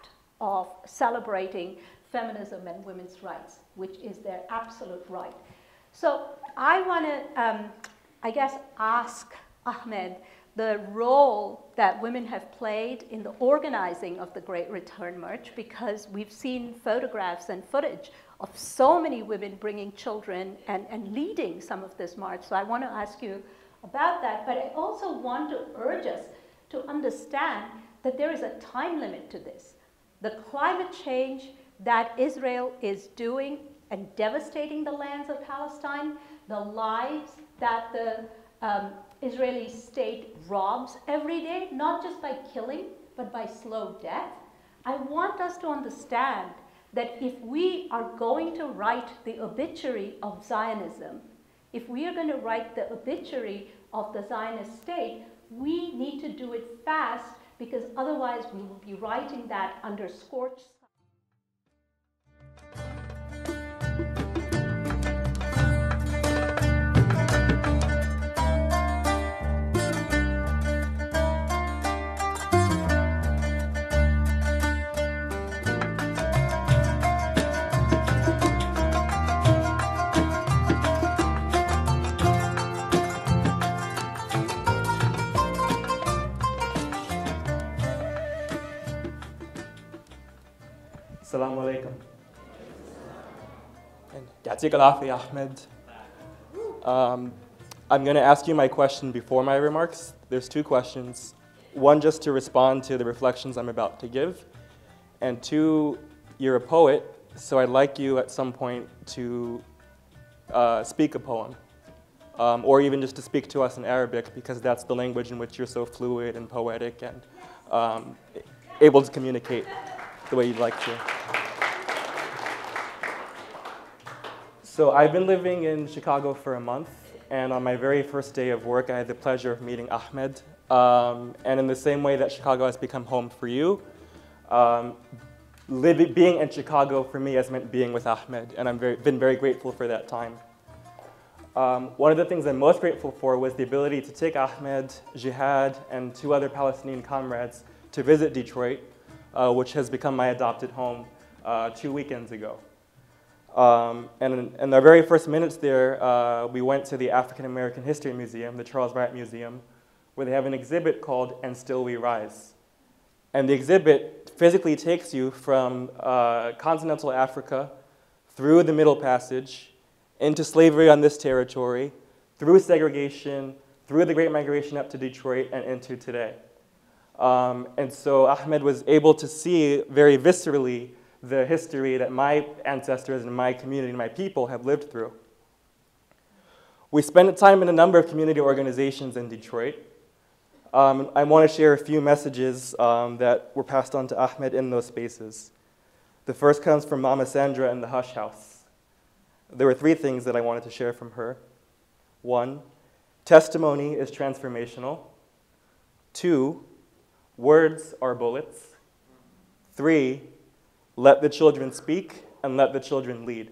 of celebrating feminism and women's rights, which is their absolute right. So I want to, um, I guess, ask Ahmed the role that women have played in the organizing of the Great Return March, because we've seen photographs and footage of so many women bringing children and, and leading some of this march. So I want to ask you about that, but I also want to urge us to understand that there is a time limit to this. The climate change that Israel is doing and devastating the lands of Palestine, the lives that the um, Israeli state robs every day, not just by killing, but by slow death. I want us to understand that if we are going to write the obituary of Zionism, if we are going to write the obituary of the Zionist state, we need to do it fast, because otherwise we will be writing that under scorched sun. Assalamu alaikum. Ya'tik al-afi, Ahmed. Um, I'm going to ask you my question before my remarks. There's two questions. One, just to respond to the reflections I'm about to give. And two, you're a poet, so I'd like you at some point to uh, speak a poem. Um, or even just to speak to us in Arabic, because that's the language in which you're so fluid and poetic and um, able to communicate the way you'd like to. So I've been living in Chicago for a month, and on my very first day of work, I had the pleasure of meeting Ahmed. Um, and in the same way that Chicago has become home for you, um, living, being in Chicago for me has meant being with Ahmed, and I've very, been very grateful for that time. Um, one of the things I'm most grateful for was the ability to take Ahmed, Jihad, and two other Palestinian comrades to visit Detroit, uh, which has become my adopted home uh, two weekends ago. Um, and in, in our very first minutes there, uh, we went to the African American History Museum, the Charles Wright Museum, where they have an exhibit called And Still We Rise. And the exhibit physically takes you from uh, continental Africa through the Middle Passage, into slavery on this territory, through segregation, through the Great Migration up to Detroit, and into today. Um, and so Ahmed was able to see very viscerally the history that my ancestors and my community and my people have lived through. We spent time in a number of community organizations in Detroit. Um, I want to share a few messages um, that were passed on to Ahmed in those spaces. The first comes from Mama Sandra in the Hush House. There were three things that I wanted to share from her. One, testimony is transformational. Two, words are bullets. Three, let the children speak and let the children lead.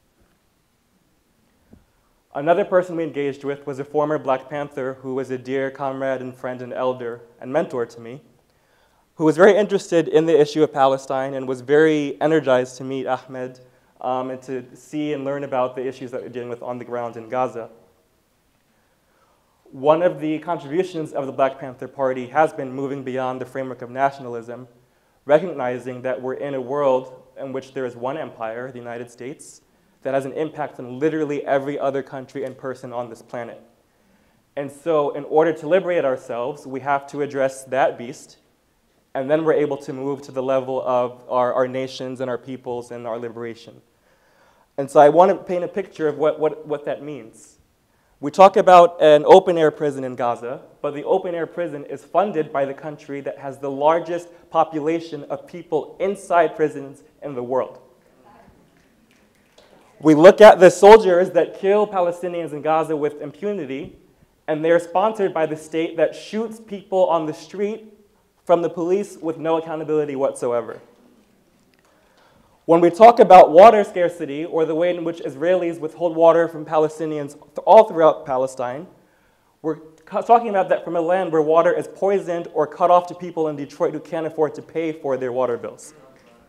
Another person we engaged with was a former Black Panther who was a dear comrade and friend and elder and mentor to me, who was very interested in the issue of Palestine and was very energized to meet Ahmed um, and to see and learn about the issues that we're dealing with on the ground in Gaza. One of the contributions of the Black Panther Party has been moving beyond the framework of nationalism, recognizing that we're in a world in which there is one empire, the United States, that has an impact on literally every other country and person on this planet. And so in order to liberate ourselves, we have to address that beast, and then we're able to move to the level of our, our nations and our peoples and our liberation. And so I want to paint a picture of what, what, what that means. We talk about an open-air prison in Gaza, but the open-air prison is funded by the country that has the largest population of people inside prisons in the world. We look at the soldiers that kill Palestinians in Gaza with impunity, and they're sponsored by the state that shoots people on the street from the police with no accountability whatsoever. When we talk about water scarcity, or the way in which Israelis withhold water from Palestinians all throughout Palestine, we're talking about that from a land where water is poisoned or cut off to people in Detroit who can't afford to pay for their water bills.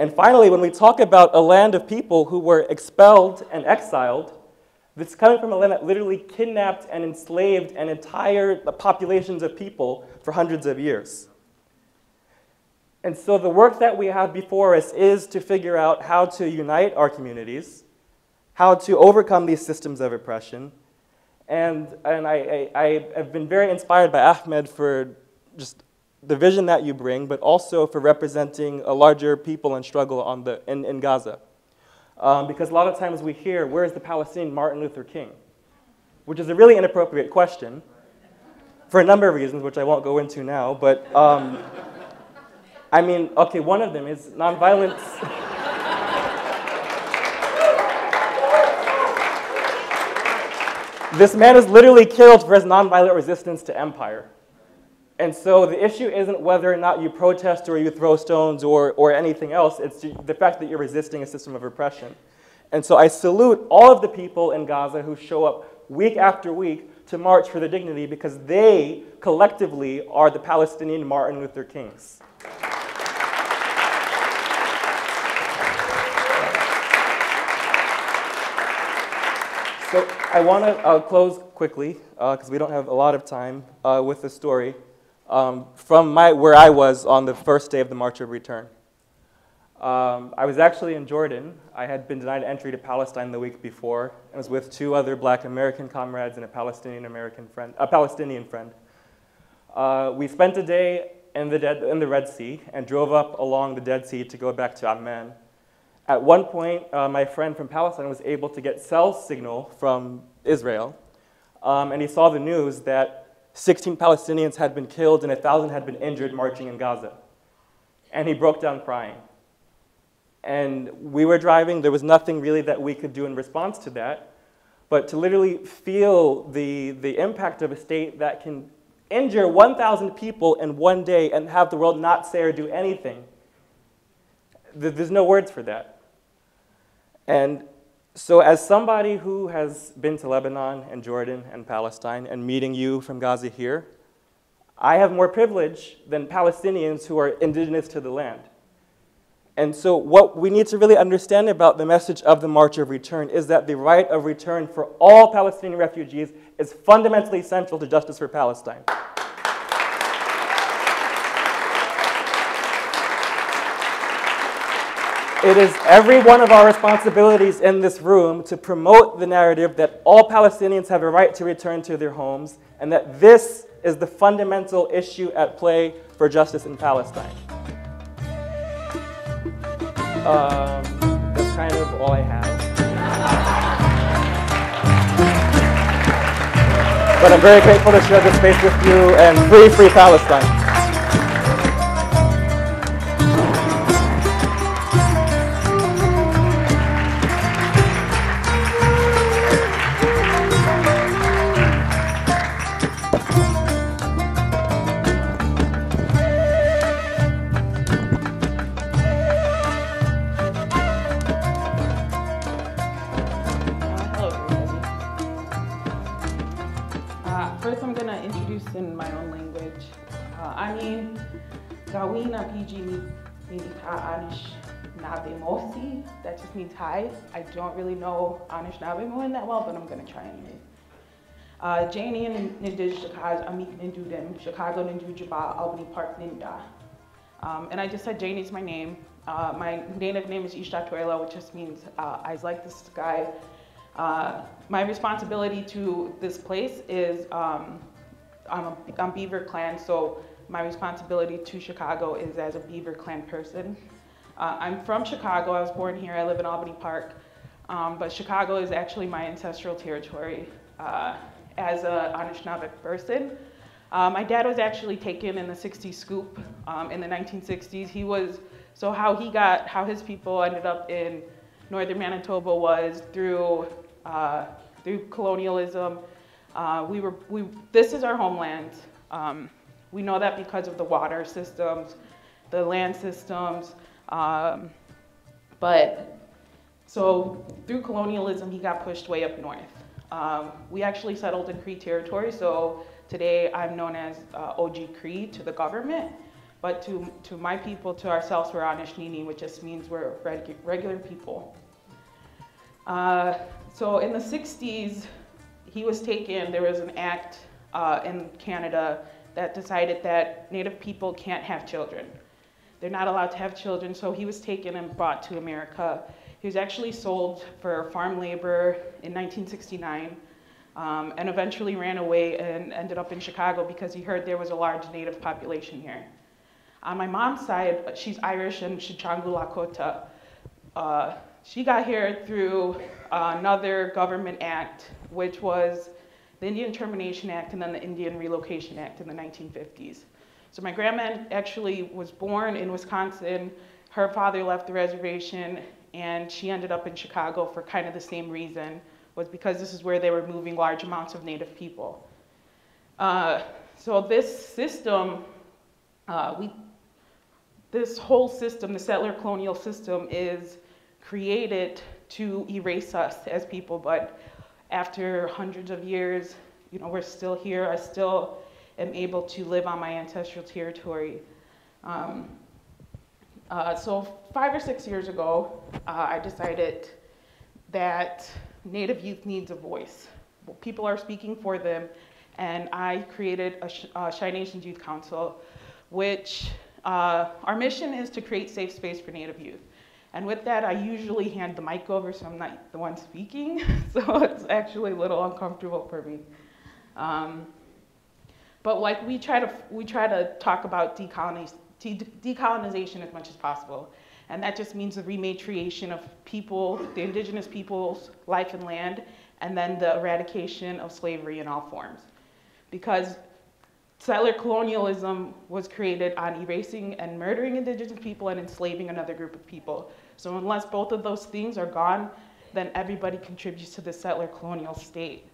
And finally, when we talk about a land of people who were expelled and exiled, this is coming from a land that literally kidnapped and enslaved an entire populations of people for hundreds of years. And so the work that we have before us is to figure out how to unite our communities, how to overcome these systems of oppression. And, and I, I, I have been very inspired by Ahmed for just the vision that you bring, but also for representing a larger people and struggle on the, in, in Gaza. Um, because a lot of times we hear, where's the Palestinian Martin Luther King? Which is a really inappropriate question for a number of reasons, which I won't go into now. But um, I mean, okay, one of them is nonviolence. This man is literally killed for his nonviolent resistance to empire. And so the issue isn't whether or not you protest or you throw stones or, or anything else. It's the fact that you're resisting a system of oppression. And so I salute all of the people in Gaza who show up week after week to march for their dignity, because they collectively are the Palestinian Martin Luther Kings. So I want to uh, close quickly, because uh, we don't have a lot of time, uh, with a story um, from my, where I was on the first day of the March of Return. Um, I was actually in Jordan. I had been denied entry to Palestine the week before. I was with two other black American comrades and a Palestinian American friend, a Palestinian friend. Uh, we spent a day in the, Dead, in the Red Sea and drove up along the Dead Sea to go back to Amman. At one point, uh, my friend from Palestine was able to get cell signal from Israel, um, and he saw the news that sixteen Palestinians had been killed and one thousand had been injured marching in Gaza. And he broke down crying. And we were driving. There was nothing really that we could do in response to that, but to literally feel the, the impact of a state that can injure one thousand people in one day and have the world not say or do anything. There's no words for that. And so as somebody who has been to Lebanon and Jordan and Palestine and meeting you from Gaza here, I have more privilege than Palestinians who are indigenous to the land. And so what we need to really understand about the message of the March of Return is that the right of return for all Palestinian refugees is fundamentally central to justice for Palestine. It is every one of our responsibilities in this room to promote the narrative that all Palestinians have a right to return to their homes, and that this is the fundamental issue at play for justice in Palestine. Um, that's kind of all I have. But I'm very grateful to share this space with you, and free, free Palestine. That just means hi. I don't really know Anish Nabimoin that well, but I'm gonna try anyway. Uh, Janie and Nidij Chicago, Amik Nindudem, Chicago Nindujaba, Albany Park Ninda. Um, and I just said Janie's my name. Uh, my native name is Ishta, which just means uh, eyes like the sky. Uh, my responsibility to this place is um, I'm, a, I'm Beaver Clan, so my responsibility to Chicago is as a Beaver Clan person. Uh, I'm from Chicago. I was born here. I live in Albany Park. Um, but Chicago is actually my ancestral territory uh, as an Anishinaabe person. Uh, my dad was actually taken in the sixties scoop um, in the nineteen sixties. He was, so how he got, how his people ended up in northern Manitoba was through, uh, through colonialism. Uh, we were, we, this is our homeland. Um, we know that because of the water systems, the land systems. Um, but so through colonialism, he got pushed way up north. Um, we actually settled in Cree territory, so today I'm known as uh, O G Cree to the government. but to, to my people, to ourselves, we're Anishinaabe, which just means we're regu regular people. Uh, so in the sixties, he was taken, there was an act uh, in Canada that decided that Native people can't have children. They're not allowed to have children, so he was taken and brought to America. He was actually sold for farm labor in nineteen sixty-nine, um, and eventually ran away and ended up in Chicago because he heard there was a large Native population here. On my mom's side, she's Irish and Shichangu Lakota. Uh, she got here through uh, another government act, which was the Indian Termination Act and then the Indian Relocation Act in the nineteen fifties. So my grandma actually was born in Wisconsin. Her father left the reservation and she ended up in Chicago for kind of the same reason, was because this is where they were moving large amounts of Native people. Uh, so this system, uh, we, this whole system, the settler colonial system, is created to erase us as people, but after hundreds of years, you know, we're still here. I still am able to live on my ancestral territory. Um, uh, so five or six years ago, uh, I decided that Native youth needs a voice. People are speaking for them, and I created a Sh uh, Shy Nations Youth Council, which uh, our mission is to create safe space for Native youth. And with that, I usually hand the mic over, so I'm not the one speaking, so it's actually a little uncomfortable for me. Um, but like we try to, we try to talk about decoloniz de decolonization as much as possible. And that just means the rematriation of people, the indigenous people's life and land, and then the eradication of slavery in all forms. Because settler colonialism was created on erasing and murdering indigenous people and enslaving another group of people. So unless both of those things are gone, then everybody contributes to the settler colonial state.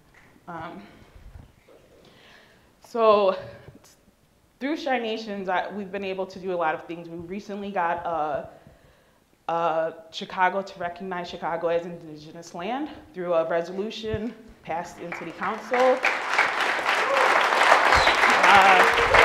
Um, so through Shy Nations, I, we've been able to do a lot of things. We recently got uh, uh, Chicago to recognize Chicago as indigenous land through a resolution passed in City Council. Uh,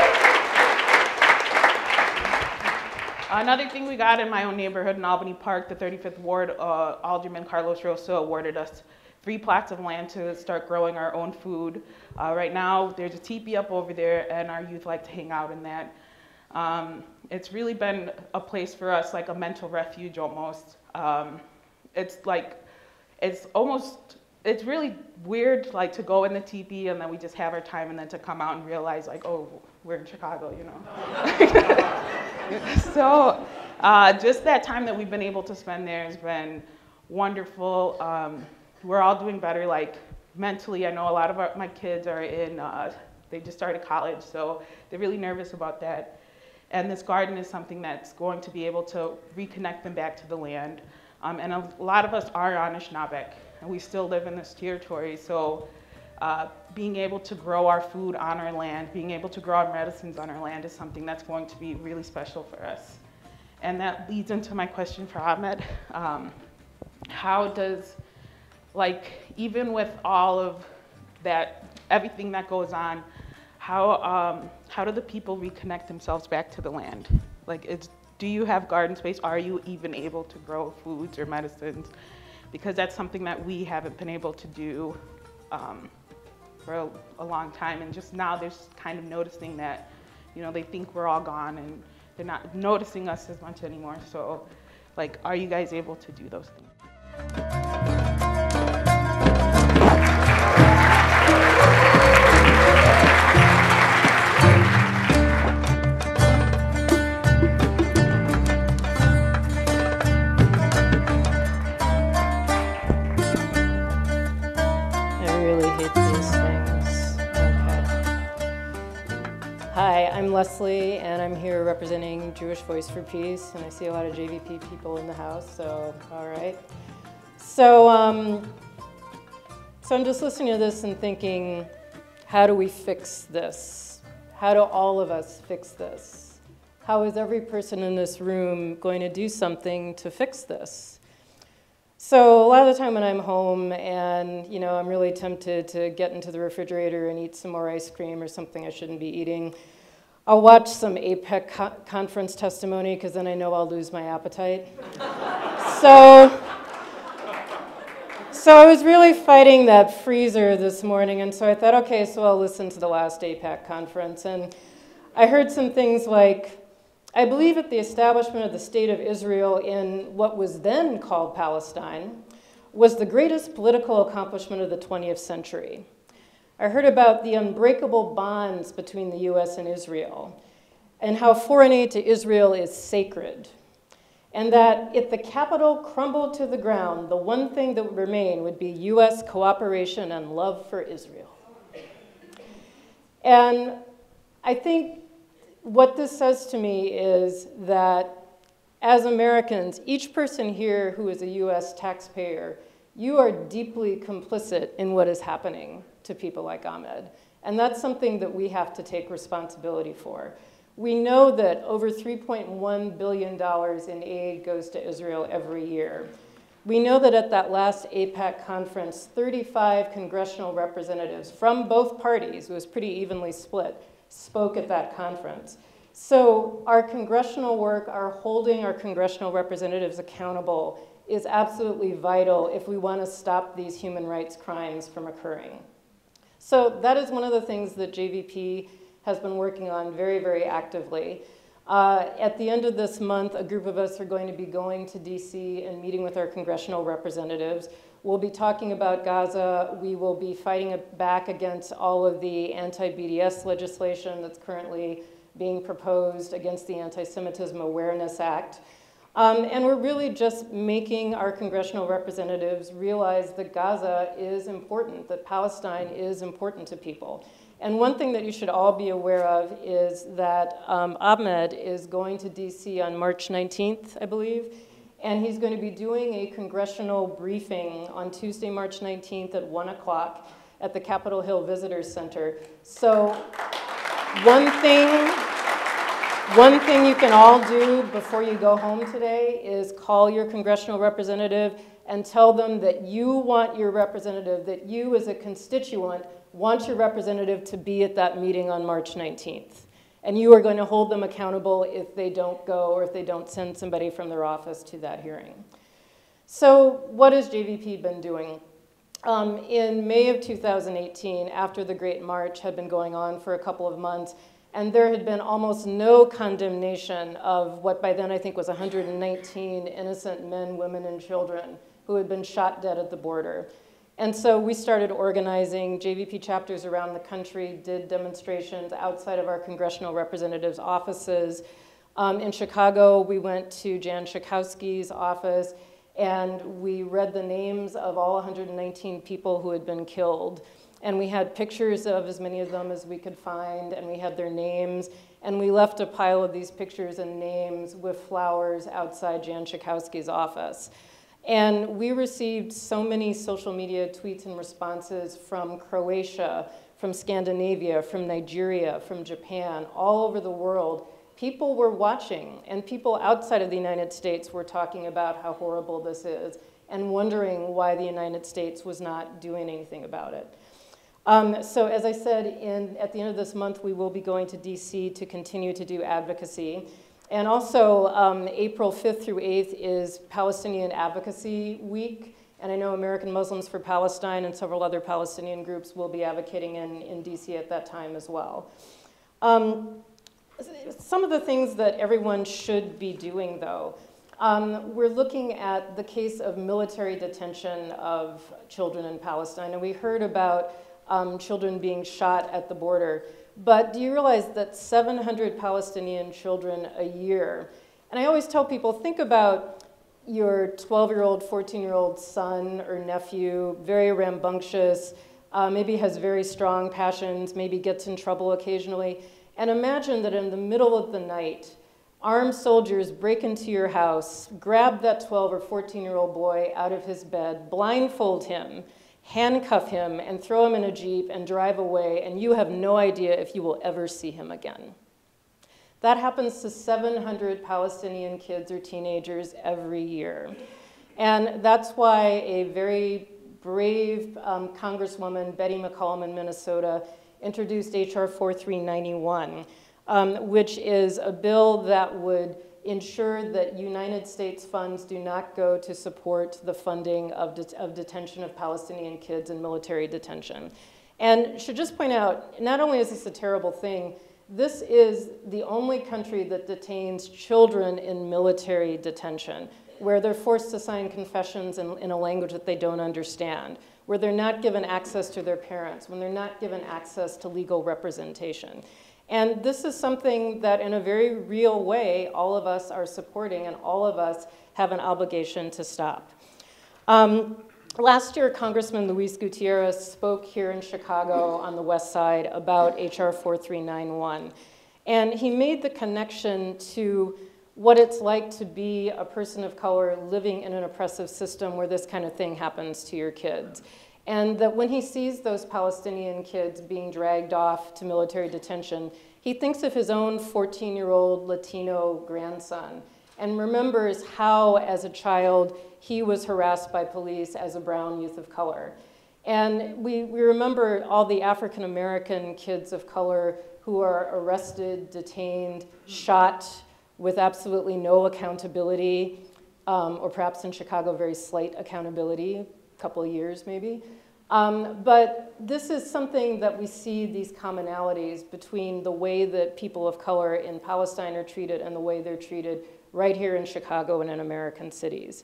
Another thing we got in my own neighborhood in Albany Park, the thirty-fifth Ward, uh, Alderman Carlos Rosa awarded us three plots of land to start growing our own food. Uh, right now, there's a teepee up over there, and our youth like to hang out in that. Um, it's really been a place for us, like a mental refuge almost. Um, it's like, it's almost, it's really weird like to go in the teepee and then we just have our time and then to come out and realize like, oh, we're in Chicago, you know. So uh, just that time that we've been able to spend there has been wonderful. Um, we're all doing better, like mentally. I know a lot of our, my kids are in, uh, they just started college, so they're really nervous about that. And this garden is something that's going to be able to reconnect them back to the land. Um, and a lot of us are Anishinaabe, and we still live in this territory. So uh, being able to grow our food on our land, being able to grow our medicines on our land is something that's going to be really special for us. And that leads into my question for Ahmed. Um, how does, like, even with all of that, everything that goes on, how, um, how do the people reconnect themselves back to the land? Like, it's, do you have garden space? Are you even able to grow foods or medicines? Because that's something that we haven't been able to do um, for a, a long time. And just now they're just kind of noticing that, you know, they think we're all gone and they're not noticing us as much anymore. So, like, are you guys able to do those things? Hi, I'm Lesley, and I'm here representing Jewish Voice for Peace, and I see a lot of J V P people in the house, so all right. So, um, so I'm just listening to this and thinking, how do we fix this? How do all of us fix this? How is every person in this room going to do something to fix this? So a lot of the time when I'm home and, you know, I'm really tempted to get into the refrigerator and eat some more ice cream or something I shouldn't be eating, I'll watch some APEC co conference testimony because then I know I'll lose my appetite. so, so I was really fighting that freezer this morning, and so I thought, okay, so I'll listen to the last APEC conference. And I heard some things like, I believe that the establishment of the State of Israel in what was then called Palestine was the greatest political accomplishment of the twentieth century. I heard about the unbreakable bonds between the U S and Israel, and how foreign aid to Israel is sacred, and that if the capital crumbled to the ground, the one thing that would remain would be U S cooperation and love for Israel. And I think what this says to me is that as Americans, each person here who is a U S taxpayer, you are deeply complicit in what is happening to people like Ahmed. And that's something that we have to take responsibility for. We know that over three point one billion dollars in aid goes to Israel every year. We know that at that last APEC conference, thirty-five congressional representatives from both parties, it was pretty evenly split, spoke at that conference. So our congressional work, our holding our congressional representatives accountable is absolutely vital if we want to stop these human rights crimes from occurring. So that is one of the things that J V P has been working on very, very actively. Uh, at the end of this month, a group of us are going to be going to D C and meeting with our congressional representatives. We'll be talking about Gaza. We will be fighting back against all of the anti-B D S legislation that's currently being proposed against the Anti-Semitism Awareness Act. Um, and we're really just making our congressional representatives realize that Gaza is important, that Palestine is important to people. And one thing that you should all be aware of is that um, Ahmed is going to D C on March nineteenth, I believe, and he's going to be doing a congressional briefing on Tuesday, March nineteenth at one o'clock at the Capitol Hill Visitors Center. So one thing, one thing you can all do before you go home today is call your congressional representative and tell them that you want your representative, that you as a constituent want your representative to be at that meeting on March nineteenth. And you are going to hold them accountable if they don't go or if they don't send somebody from their office to that hearing. So what has J V P been doing? Um, in May of two thousand eighteen, after the Great March had been going on for a couple of months, and there had been almost no condemnation of what by then I think was one hundred nineteen innocent men, women, and children who had been shot dead at the border. And so we started organizing. J V P chapters around the country did demonstrations outside of our congressional representatives' offices. Um, in Chicago, we went to Jan Schakowsky's office, and we read the names of all one hundred nineteen people who had been killed. And we had pictures of as many of them as we could find, and we had their names. And we left a pile of these pictures and names with flowers outside Jan Schakowsky's office. And we received so many social media tweets and responses from Croatia, from Scandinavia, from Nigeria, from Japan, all over the world. People were watching, and people outside of the United States were talking about how horrible this is and wondering why the United States was not doing anything about it. Um, so as I said, in, at the end of this month, we will be going to D C to continue to do advocacy. And also, um, April fifth through eighth is Palestinian Advocacy Week. And I know American Muslims for Palestine and several other Palestinian groups will be advocating in, in D C at that time as well. Um, some of the things that everyone should be doing, though. Um, we're looking at the case of military detention of children in Palestine. And we heard about um, children being shot at the border. But do you realize that seven hundred Palestinian children a year, and I always tell people, think about your twelve-year-old, fourteen-year-old son or nephew, very rambunctious, uh, maybe has very strong passions, maybe gets in trouble occasionally, and imagine that in the middle of the night, armed soldiers break into your house, grab that twelve or fourteen-year-old boy out of his bed, blindfold him, handcuff him, and throw him in a Jeep and drive away, and you have no idea if you will ever see him again. That happens to seven hundred Palestinian kids or teenagers every year. And that's why a very brave um, Congresswoman, Betty McCollum in Minnesota, introduced H R forty-three ninety-one, um, which is a bill that would ensure that United States funds do not go to support the funding of, det of detention of Palestinian kids in military detention. And should just point out, not only is this a terrible thing, this is the only country that detains children in military detention, where they're forced to sign confessions in, in a language that they don't understand, where they're not given access to their parents, when they're not given access to legal representation. And this is something that in a very real way, all of us are supporting and all of us have an obligation to stop. Um, last year, Congressman Luis Gutierrez spoke here in Chicago on the West Side about H R forty-three ninety-one. And he made the connection to what it's like to be a person of color living in an oppressive system where this kind of thing happens to your kids. And that when he sees those Palestinian kids being dragged off to military detention, he thinks of his own fourteen-year-old Latino grandson and remembers how, as a child, he was harassed by police as a brown youth of color. And we, we remember all the African-American kids of color who are arrested, detained, shot with absolutely no accountability, um, or perhaps in Chicago, very slight accountability, couple of years maybe. Um, but this is something that we see these commonalities between the way that people of color in Palestine are treated and the way they're treated right here in Chicago and in American cities.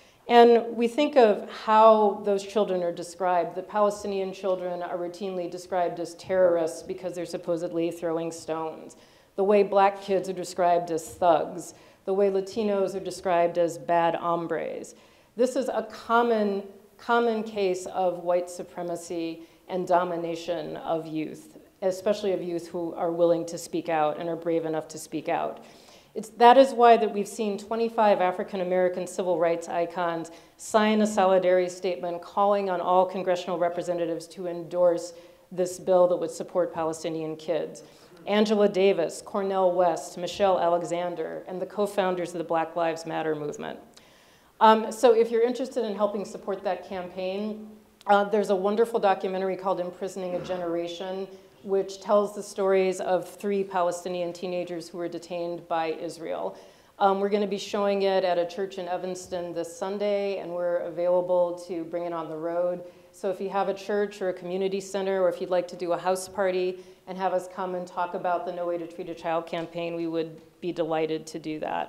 And we think of how those children are described. The Palestinian children are routinely described as terrorists because they're supposedly throwing stones. The way black kids are described as thugs. The way Latinos are described as bad hombres. This is a common common case of white supremacy and domination of youth, especially of youth who are willing to speak out and are brave enough to speak out. It's, that is why that we've seen twenty-five African-American civil rights icons sign a solidarity statement calling on all congressional representatives to endorse this bill that would support Palestinian kids. Angela Davis, Cornel West, Michelle Alexander, and the co-founders of the Black Lives Matter movement. Um, so if you're interested in helping support that campaign, uh, there's a wonderful documentary called Imprisoning a Generation, which tells the stories of three Palestinian teenagers who were detained by Israel. Um, we're going to be showing it at a church in Evanston this Sunday, and we're available to bring it on the road. So if you have a church or a community center, or if you'd like to do a house party and have us come and talk about the No Way to Treat a Child campaign, we would be delighted to do that.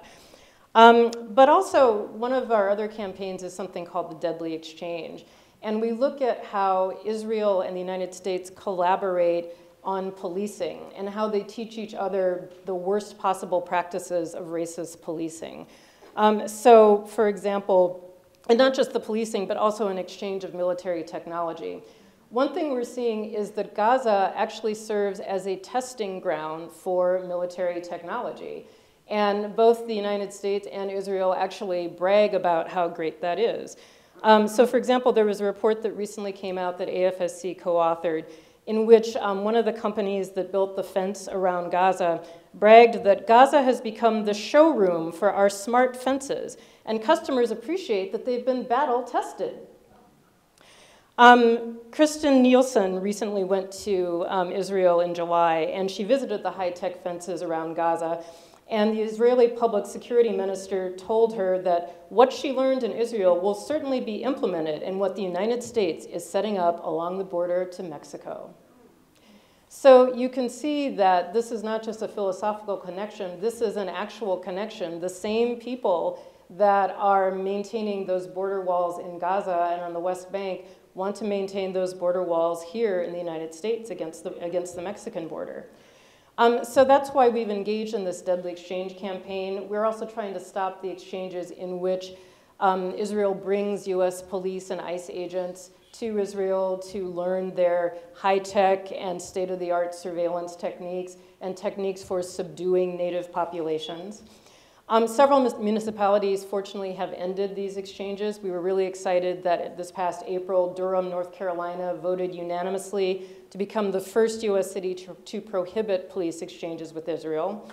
Um, but also, one of our other campaigns is something called the Deadly Exchange. And we look at how Israel and the United States collaborate on policing and how they teach each other the worst possible practices of racist policing. Um, so, for example, and not just the policing, but also an exchange of military technology. One thing we're seeing is that Gaza actually serves as a testing ground for military technology. And both the United States and Israel actually brag about how great that is. Um, so for example, there was a report that recently came out that A F S C co-authored in which um, one of the companies that built the fence around Gaza bragged that Gaza has become the showroom for our smart fences, and customers appreciate that they've been battle tested. Um, Kristen Nielsen recently went to um, Israel in July, and she visited the high-tech fences around Gaza. And the Israeli public security minister told her that what she learned in Israel will certainly be implemented in what the United States is setting up along the border to Mexico. So you can see that this is not just a philosophical connection, this is an actual connection. The same people that are maintaining those border walls in Gaza and on the West Bank want to maintain those border walls here in the United States against the, against the Mexican border. Um, so that's why we've engaged in this Deadly Exchange campaign. We're also trying to stop the exchanges in which um, Israel brings U S police and ICE agents to Israel to learn their high-tech and state-of-the-art surveillance techniques and techniques for subduing native populations. Um, several municipalities, fortunately, have ended these exchanges. We were really excited that this past April, Durham, North Carolina, voted unanimously to become the first U S city to, to prohibit police exchanges with Israel.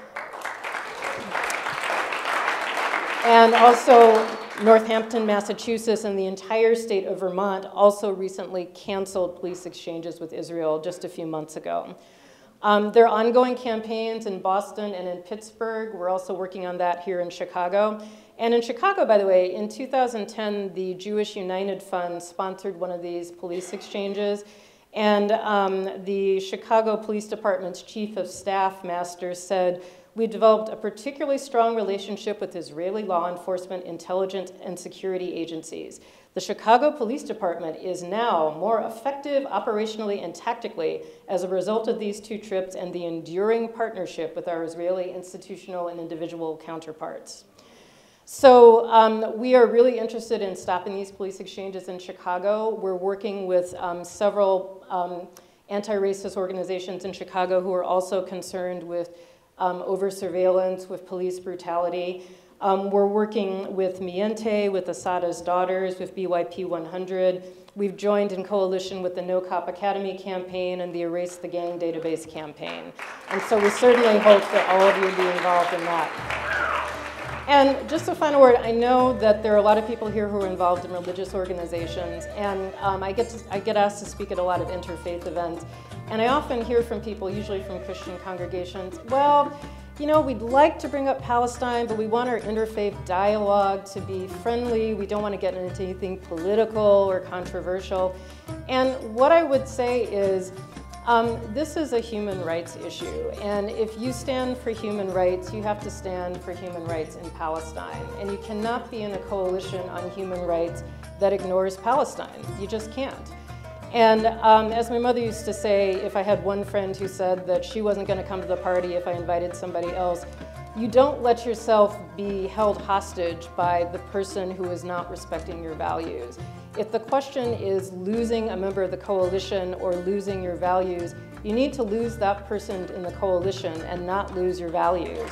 And also, Northampton, Massachusetts, and the entire state of Vermont also recently canceled police exchanges with Israel just a few months ago. Um, there are ongoing campaigns in Boston and in Pittsburgh. We're also working on that here in Chicago. And in Chicago, by the way, in two thousand ten, the Jewish United Fund sponsored one of these police exchanges. And um, the Chicago Police Department's chief of staff master said, we developed a particularly strong relationship with Israeli law enforcement, intelligence, and security agencies. The Chicago Police Department is now more effective operationally and tactically as a result of these two trips and the enduring partnership with our Israeli institutional and individual counterparts. So um, we are really interested in stopping these police exchanges in Chicago. We're working with um, several um, anti-racist organizations in Chicago who are also concerned with um, over-surveillance, with police brutality. Um, we're working with Miente, with Asada's Daughters, with B Y P one hundred. We've joined in coalition with the No Cop Academy campaign and the Erase the Gang database campaign. And so we certainly hope that all of you will be involved in that. And just a final word, I know that there are a lot of people here who are involved in religious organizations, and um, I, get to, I get asked to speak at a lot of interfaith events. And I often hear from people, usually from Christian congregations, well, you know, we'd like to bring up Palestine, but we want our interfaith dialogue to be friendly. We don't want to get into anything political or controversial. And what I would say is, um, this is a human rights issue. And if you stand for human rights, you have to stand for human rights in Palestine. And you cannot be in a coalition on human rights that ignores Palestine. You just can't. And um, as my mother used to say, if I had one friend who said that she wasn't going to come to the party if I invited somebody else, you don't let yourself be held hostage by the person who is not respecting your values. If the question is losing a member of the coalition or losing your values, you need to lose that person in the coalition and not lose your values.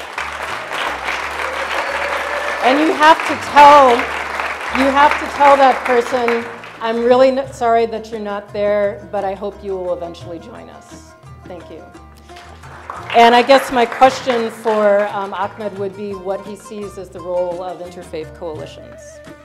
And you have to tell, you have to tell that person, I'm really sorry that you're not there, but I hope you will eventually join us. Thank you. And I guess my question for um, Ahmed would be what he sees as the role of interfaith coalitions.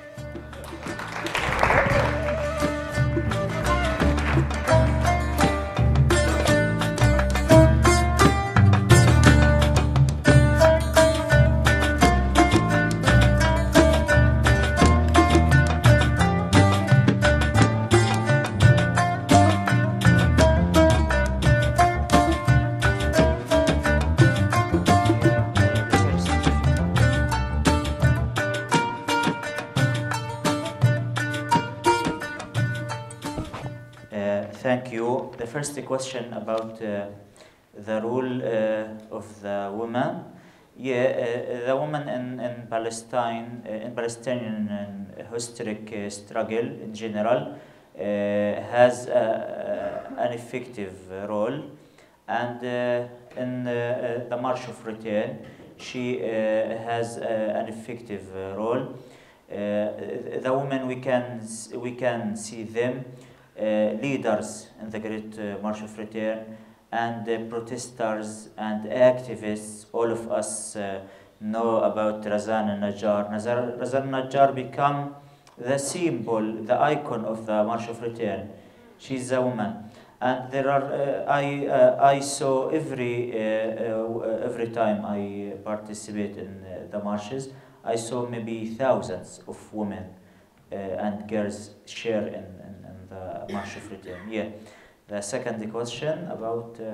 Thank you. The first question about uh, the role uh, of the woman. Yeah, uh, the woman in, in Palestine, uh, in Palestinian and historic uh, struggle in general, uh, has uh, an effective role. And uh, in uh, the March of Return, she uh, has uh, an effective uh, role. Uh, the women, we can, we can see them Uh, leaders in the Great uh, March of Return, and uh, protesters and activists. All of us uh, know about Razan al-Najjar. Razan al-Najjar became the symbol, the icon of the March of Return. She's a woman. And there are, uh, I, uh, I saw every, uh, uh, every time I participate in uh, the marches, I saw maybe thousands of women uh, and girls share in, in the March of Return. Yeah. The second question about uh,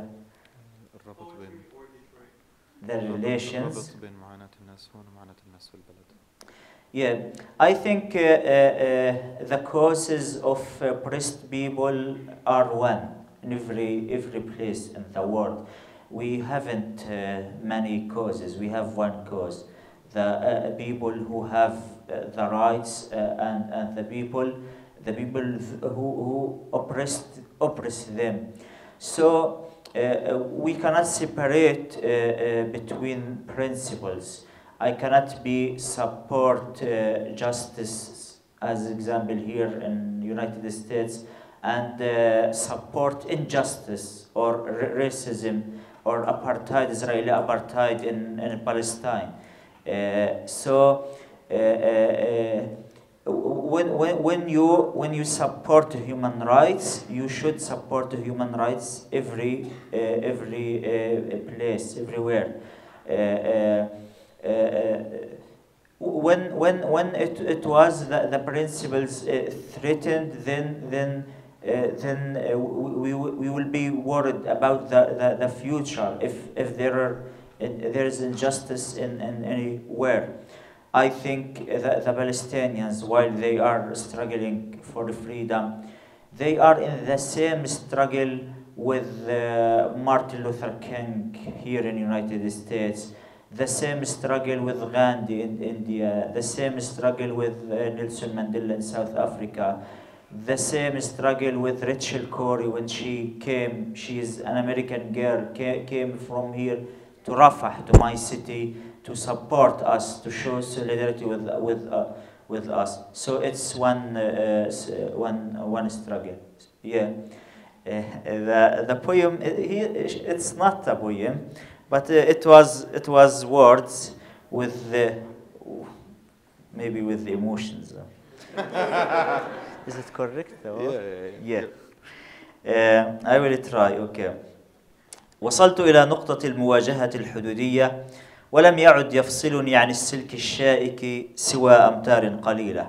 the relations. Yeah, I think uh, uh, the causes of uh, oppressed people are one in every every place in the world. We haven't uh, many causes. We have one cause: the uh, people who have uh, the rights uh, and and the people. The people who, who oppressed, oppress them. So uh, we cannot separate uh, uh, between principles. I cannot be support uh, justice, as example here in United States, and uh, support injustice or racism or apartheid, Israeli apartheid in, in Palestine. Uh, so. Uh, uh, when, when, when, you, when you support human rights, you should support human rights every, uh, every uh, place, everywhere. Uh, uh, uh, when when, when it, it was the, the principles uh, threatened, then, then, uh, then uh, we, we will be worried about the, the, the future if, if there, are, uh, there is injustice in, in anywhere. I think that the Palestinians, while they are struggling for freedom, they are in the same struggle with uh, Martin Luther King here in the United States, the same struggle with Gandhi in India, the same struggle with uh, Nelson Mandela in South Africa, the same struggle with Rachel Corrie when she came, she is an American girl, came from here to Rafah, to my city, to support us, to show solidarity with with uh, with us. So it's one uh, one one struggle. Yeah, uh, the the poem. He, it's not a poem, but uh, it was it was words with the maybe with the emotions. Is it correct? Yeah. Yeah. yeah. Uh, I will try. Okay. وصلت إلى نقطة المواجهة الحدودية ولم يعد يفصلني عن السلك الشائك سوى أمتار قليلة.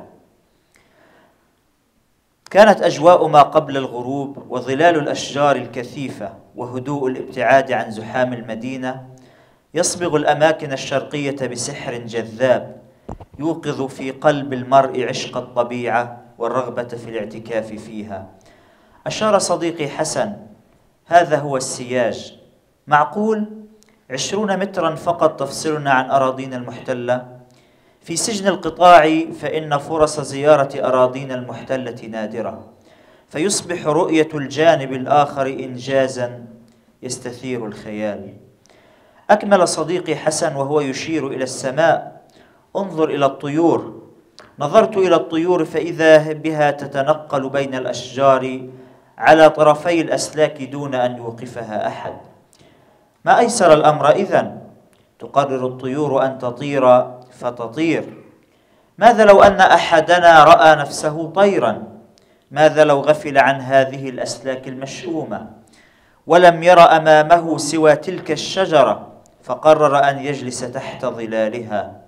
كانت أجواء ما قبل الغروب وظلال الأشجار الكثيفة وهدوء الابتعاد عن زحام المدينة يصبغ الأماكن الشرقية بسحر جذاب يوقظ في قلب المرء عشق الطبيعة والرغبة في الاعتكاف فيها. أشار صديقي حسن: هذا هو السياج. معقول؟ عشرون مترا فقط تفصلنا عن أراضينا المحتلة. في سجن القطاع فإن فرص زيارة أراضينا المحتلة نادرة، فيصبح رؤية الجانب الآخر إنجازا يستثير الخيال. أكمل صديقي حسن وهو يشير إلى السماء: انظر إلى الطيور. نظرت إلى الطيور فإذا بها تتنقل بين الأشجار على طرفي الأسلاك دون أن يوقفها أحد. ما أيسر الأمر إذن؟ تقرر الطيور أن تطير فتطير. ماذا لو أن أحدنا رأى نفسه طيرا؟ ماذا لو غفل عن هذه الأسلاك المشؤومة ولم ير أمامه سوى تلك الشجرة فقرر أن يجلس تحت ظلالها؟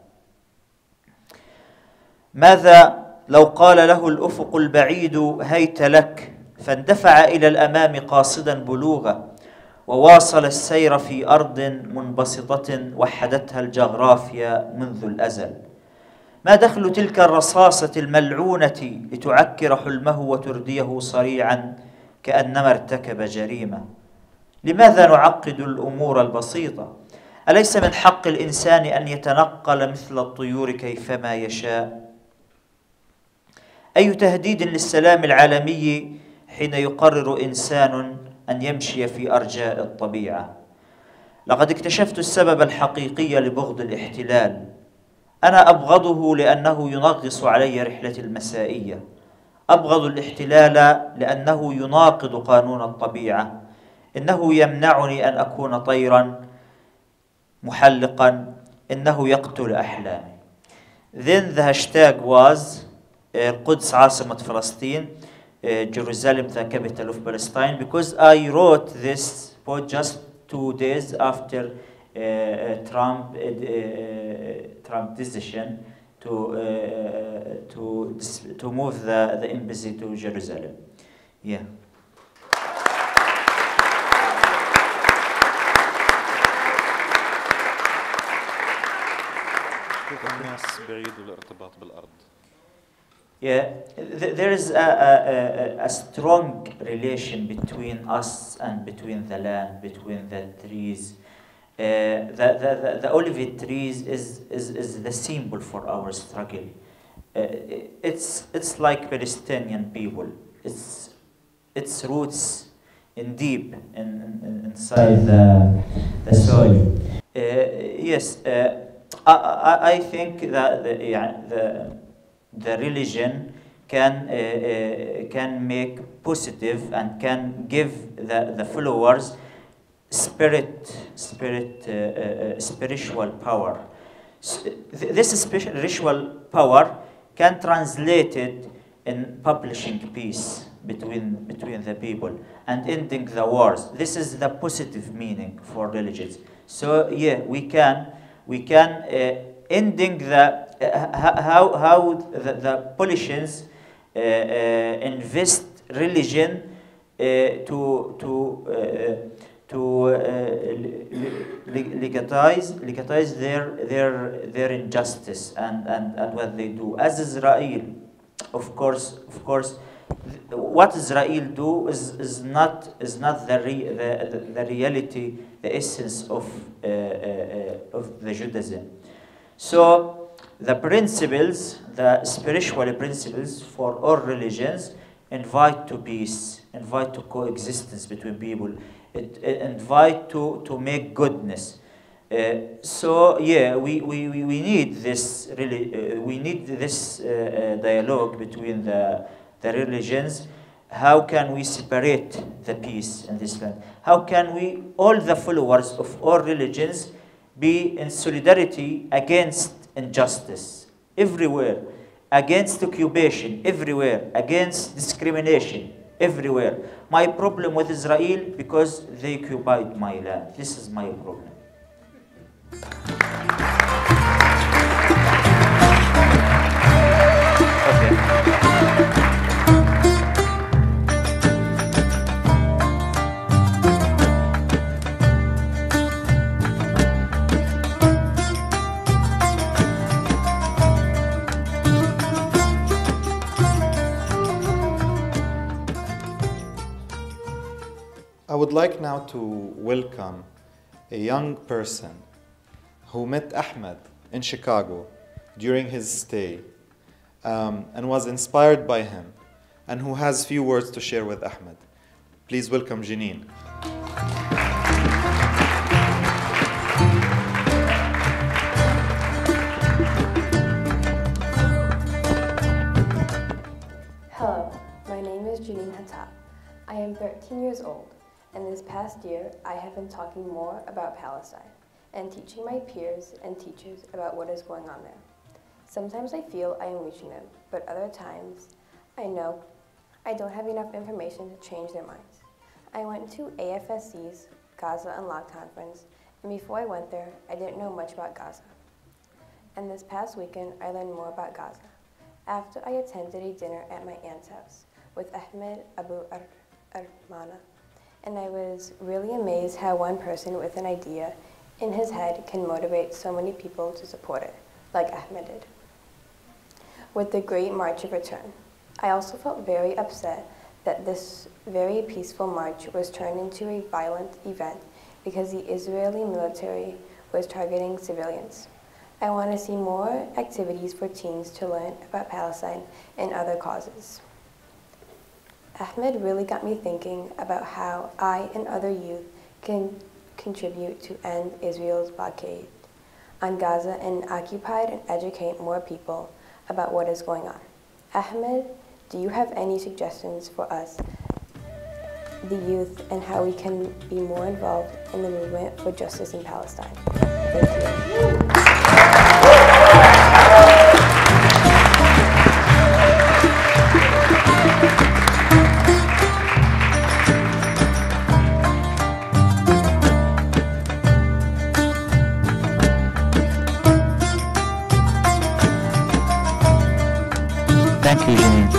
ماذا لو قال له الأفق البعيد هيت لك فاندفع إلى الأمام قاصدا بلوغه وواصل السير في أرض منبسطة وحدتها الجغرافيا منذ الأزل؟ ما دخل تلك الرصاصة الملعونة لتعكر حلمه وترديه صريعا كأنما ارتكب جريمة؟ لماذا نعقد الأمور البسيطة؟ أليس من حق الإنسان أن يتنقل مثل الطيور كيفما يشاء؟ أي تهديد للسلام العالمي حين يقرر إنسان أن يمشي في أرجاء الطبيعة؟ لقد اكتشفت السبب الحقيقي لبغض الاحتلال. أنا أبغضه لأنه ينغص علي رحلتي المسائية. أبغض الاحتلال لأنه يناقض قانون الطبيعة. إنه يمنعني أن أكون طيرا محلقا. إنه يقتل أحلامي. Then the hashtag was القدس عاصمة فلسطين, Jerusalem the capital of Palestine, because I wrote this post just two days after uh, Trump uh, Trump decision to uh, to to move the the embassy to Jerusalem. Yeah. الناس بيريدوا الارتباط بالأرض. Yeah, there is a, a, a, a strong relation between us and between the land, between the trees. Uh, the, the, the, the olive trees is, is, is the symbol for our struggle. Uh, it's, it's like Palestinian people. It's, its roots in deep in, in, inside the, the soil. Uh, yes, uh, I, I, I think that the, yeah, the the religion can uh, uh, can make positive and can give the, the followers spirit spirit uh, uh, spiritual power. This spiritual power can translate it in publishing peace between, between the people and ending the wars. This is the positive meaning for religions. So yeah, we can, we can uh, ending the, uh, how, how the, the politicians uh, uh, invest religion uh, to, to, uh, to uh, legitimize, legitimize their, their, their injustice and, and, and what they do. As Israel, of course, of course, what Israel do is, is not, is not the, re, the, the, the reality, the essence of, uh, uh, of the Judaism. So the principles, the spiritual principles for all religions invite to peace, invite to coexistence between people, it, it invite to, to make goodness. Uh, so yeah, we, we, we need this really, uh, we need this uh, uh, dialogue between the, the religions. How can we separate the peace in this land? How can we, all the followers of all religions, be in solidarity against injustice everywhere, against occupation everywhere, against discrimination everywhere. My problem with Israel, because they occupied my land. This is my problem. I would like now to welcome a young person who met Ahmed in Chicago during his stay um, and was inspired by him, and who has few words to share with Ahmed. Please welcome Janine. Hello, my name is Janie Pochel. I am thirteen years old, and this past year I have been talking more about Palestine and teaching my peers and teachers about what is going on there. Sometimes I feel I am reaching them, but other times I know I don't have enough information to change their minds. I went to A F S C's Gaza Unlocked conference, and before I went there, I didn't know much about Gaza. And this past weekend, I learned more about Gaza after I attended a dinner at my aunt's house with Ahmed Abu Artema, and I was really amazed how one person with an idea in his head can motivate so many people to support it, like Ahmed did. With the Great March of Return, I also felt very upset that this very peaceful march was turned into a violent event because the Israeli military was targeting civilians. I want to see more activities for teens to learn about Palestine and other causes. Ahmed really got me thinking about how I and other youth can contribute to end Israel's blockade on Gaza and occupy and educate more people about what is going on. Ahmed, do you have any suggestions for us, the youth, and how we can be more involved in the movement for justice in Palestine? Thank you. Thank you, Janine.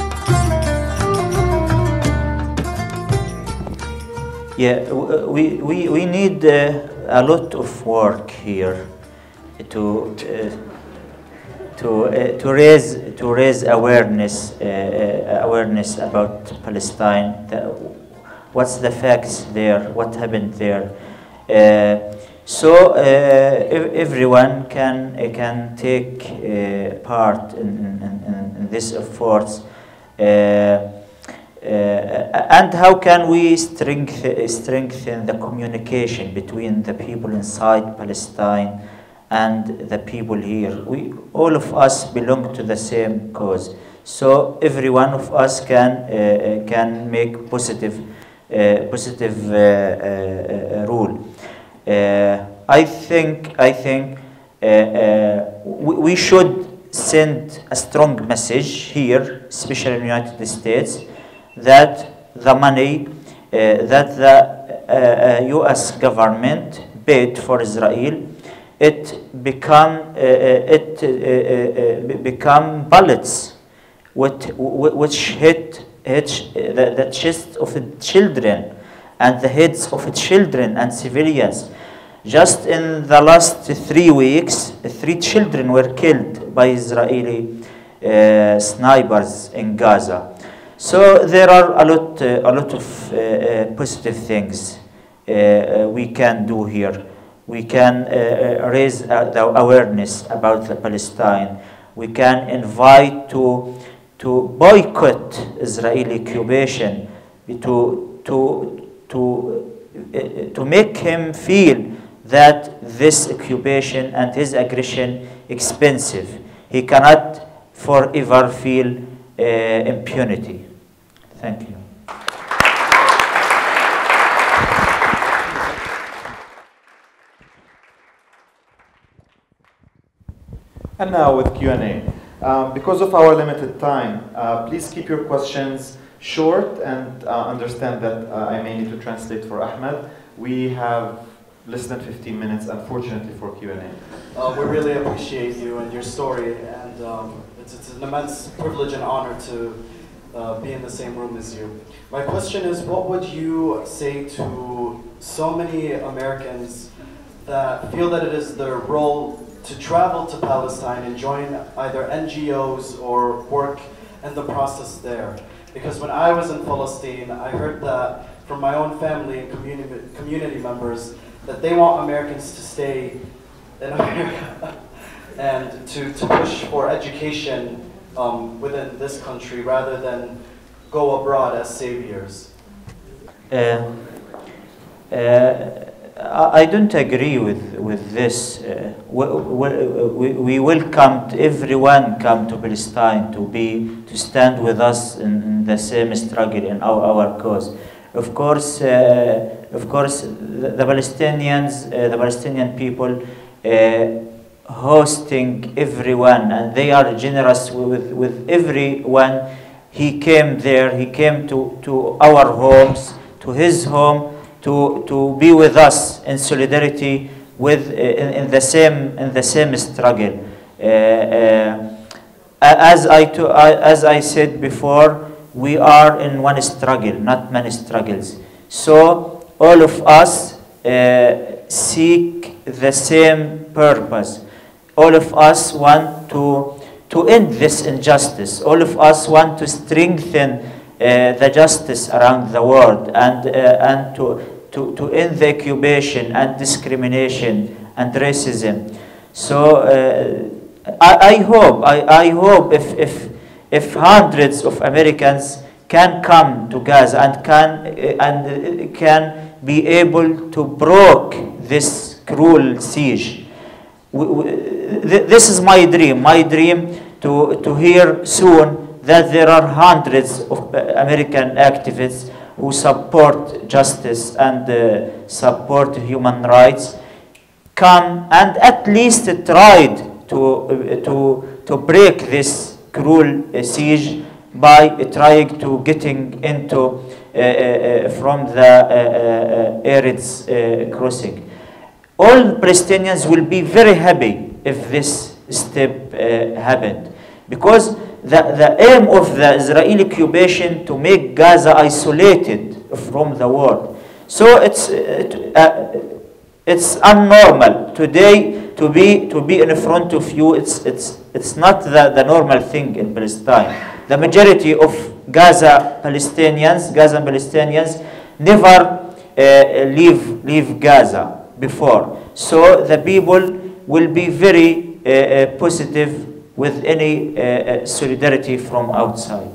Yeah, we, we, we need uh, a lot of work here to uh, to uh, to raise to raise awareness uh, uh, awareness about Palestine. The, what's the facts there? What happened there? Uh, so uh, everyone can uh, can take uh, part in, in, in this efforts. Uh, Uh, and how can we strengthen, strengthen the communication between the people inside Palestine and the people here? We, all of us belong to the same cause. So every one of us can, uh, can make positive, uh, positive uh, uh, rule. Uh, I think, I think uh, uh, we, we should send a strong message here, especially in the United States, that the money uh, that the uh, U S government paid for Israel, it become uh, it uh, uh, become bullets which, which hit, hit the, the chest of the children and the heads of the children and civilians. Just in the last three weeks, three children were killed by Israeli uh, snipers in Gaza. So there are a lot, uh, a lot of uh, uh, positive things uh, we can do here. We can uh, raise uh, the awareness about the Palestine. We can invite to to boycott Israeli occupation, to to to uh, to make him feel that this occupation and his aggression expensive. He cannot forever feel uh, impunity. Thank you. And now with Q and A. Um, because of our limited time, uh, please keep your questions short and uh, understand that uh, I may need to translate for Ahmed. We have less than fifteen minutes, unfortunately, for Q and A. Uh, we really appreciate you and your story, and um, it's, it's an immense privilege and honor to uh, be in the same room as you. My question is, what would you say to so many Americans that feel that it is their role to travel to Palestine and join either N G Os or work in the process there? Because when I was in Palestine, I heard that from my own family and community, community members that they want Americans to stay in America and to, to push for education um, within this country rather than go abroad as saviors. Uh, uh, I don't agree with, with this. Uh, we, we, we welcome everyone come to Palestine to be to stand with us in, in the same struggle in our, our cause. Of course, uh, of course, the, the Palestinians, uh, the Palestinian people, uh, hosting everyone, and they are generous with with everyone. He came there. He came to to our homes, to his home, to to be with us in solidarity with uh, in, in the same in the same struggle. Uh, uh, as I to, uh, as I said before, we are in one struggle, not many struggles. So all of us uh, seek the same purpose. All of us want to to end this injustice. All of us want to strengthen uh, the justice around the world and uh, and to. To, to end the occupation and discrimination and racism. So uh, I, I hope, I, I hope if, if, if hundreds of Americans can come to Gaza and can, uh, and uh, can be able to break this cruel siege. We, we, th this is my dream, my dream to, to hear soon that there are hundreds of American activists who support justice and uh, support human rights, come and at least tried to, uh, to, to break this cruel uh, siege by uh, trying to getting into uh, uh, from the uh, uh, arid uh, crossing. All Palestinians will be very happy if this step uh, happened, because The, the aim of the Israeli occupation to make Gaza isolated from the world. So it's, uh, uh, it's abnormal today to be, to be in front of you. It's, it's, it's not the, the normal thing in Palestine. The majority of Gaza Palestinians, Gaza Palestinians never uh, leave, leave Gaza before. So the people will be very uh, uh, positive with any uh, uh, solidarity from outside.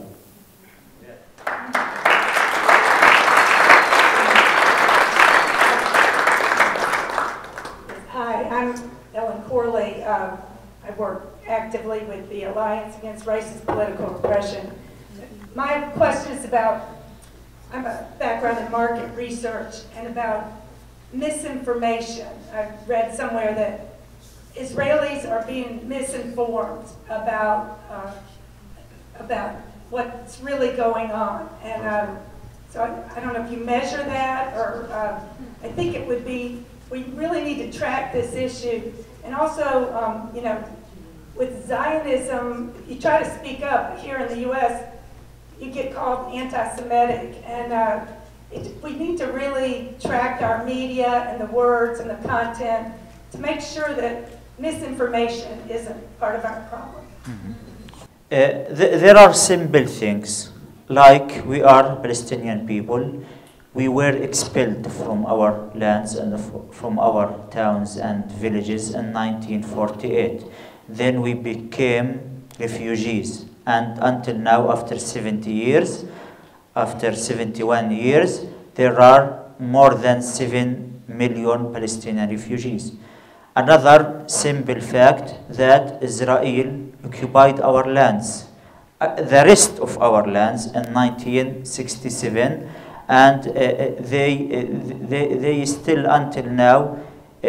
Hi, I'm Ellen Corley. Um, I work actively with the Alliance Against Racist Political Repression. My question is about, I'm a background in market research and about misinformation. I've read somewhere that Israelis are being misinformed about uh, about what's really going on. And um, so I, I don't know if you measure that, or uh, I think it would be, we really need to track this issue. And also, um, you know, with Zionism, you try to speak up. Here in the U S, you get called anti-Semitic. And uh, it, we need to really track our media and the words and the content to make sure that misinformation isn't part of our problem. Mm-hmm. uh, th there are simple things, like we are Palestinian people. We were expelled from our lands and from our towns and villages in nineteen forty-eight. Then we became refugees. And until now, after seventy years, after seventy-one years, there are more than seven million Palestinian refugees. Another simple fact that Israel occupied our lands, uh, the rest of our lands in nineteen sixty-seven, and uh, they, uh, they, they still until now uh,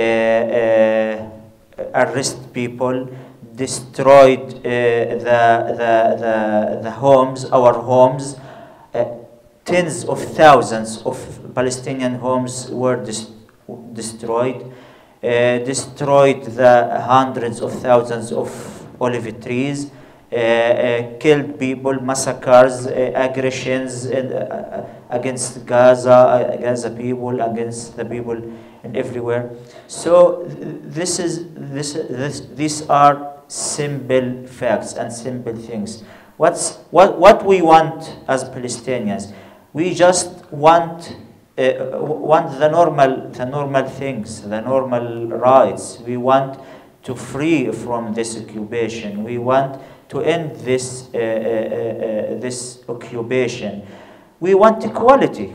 uh, arrest people, destroyed uh, the, the, the, the homes, our homes. Uh, tens of thousands of Palestinian homes were dis destroyed. Uh, destroyed the hundreds of thousands of olive trees, uh, uh, killed people, massacres, uh, aggressions uh, against Gaza, uh, Gaza people, against the people and everywhere. So this is this, this these are simple facts and simple things. What's what what we want as Palestinians? We just want. Uh, want the normal, the normal things, the normal rights. We want to free from this occupation. We want to end this, uh, uh, uh, this occupation. We want equality.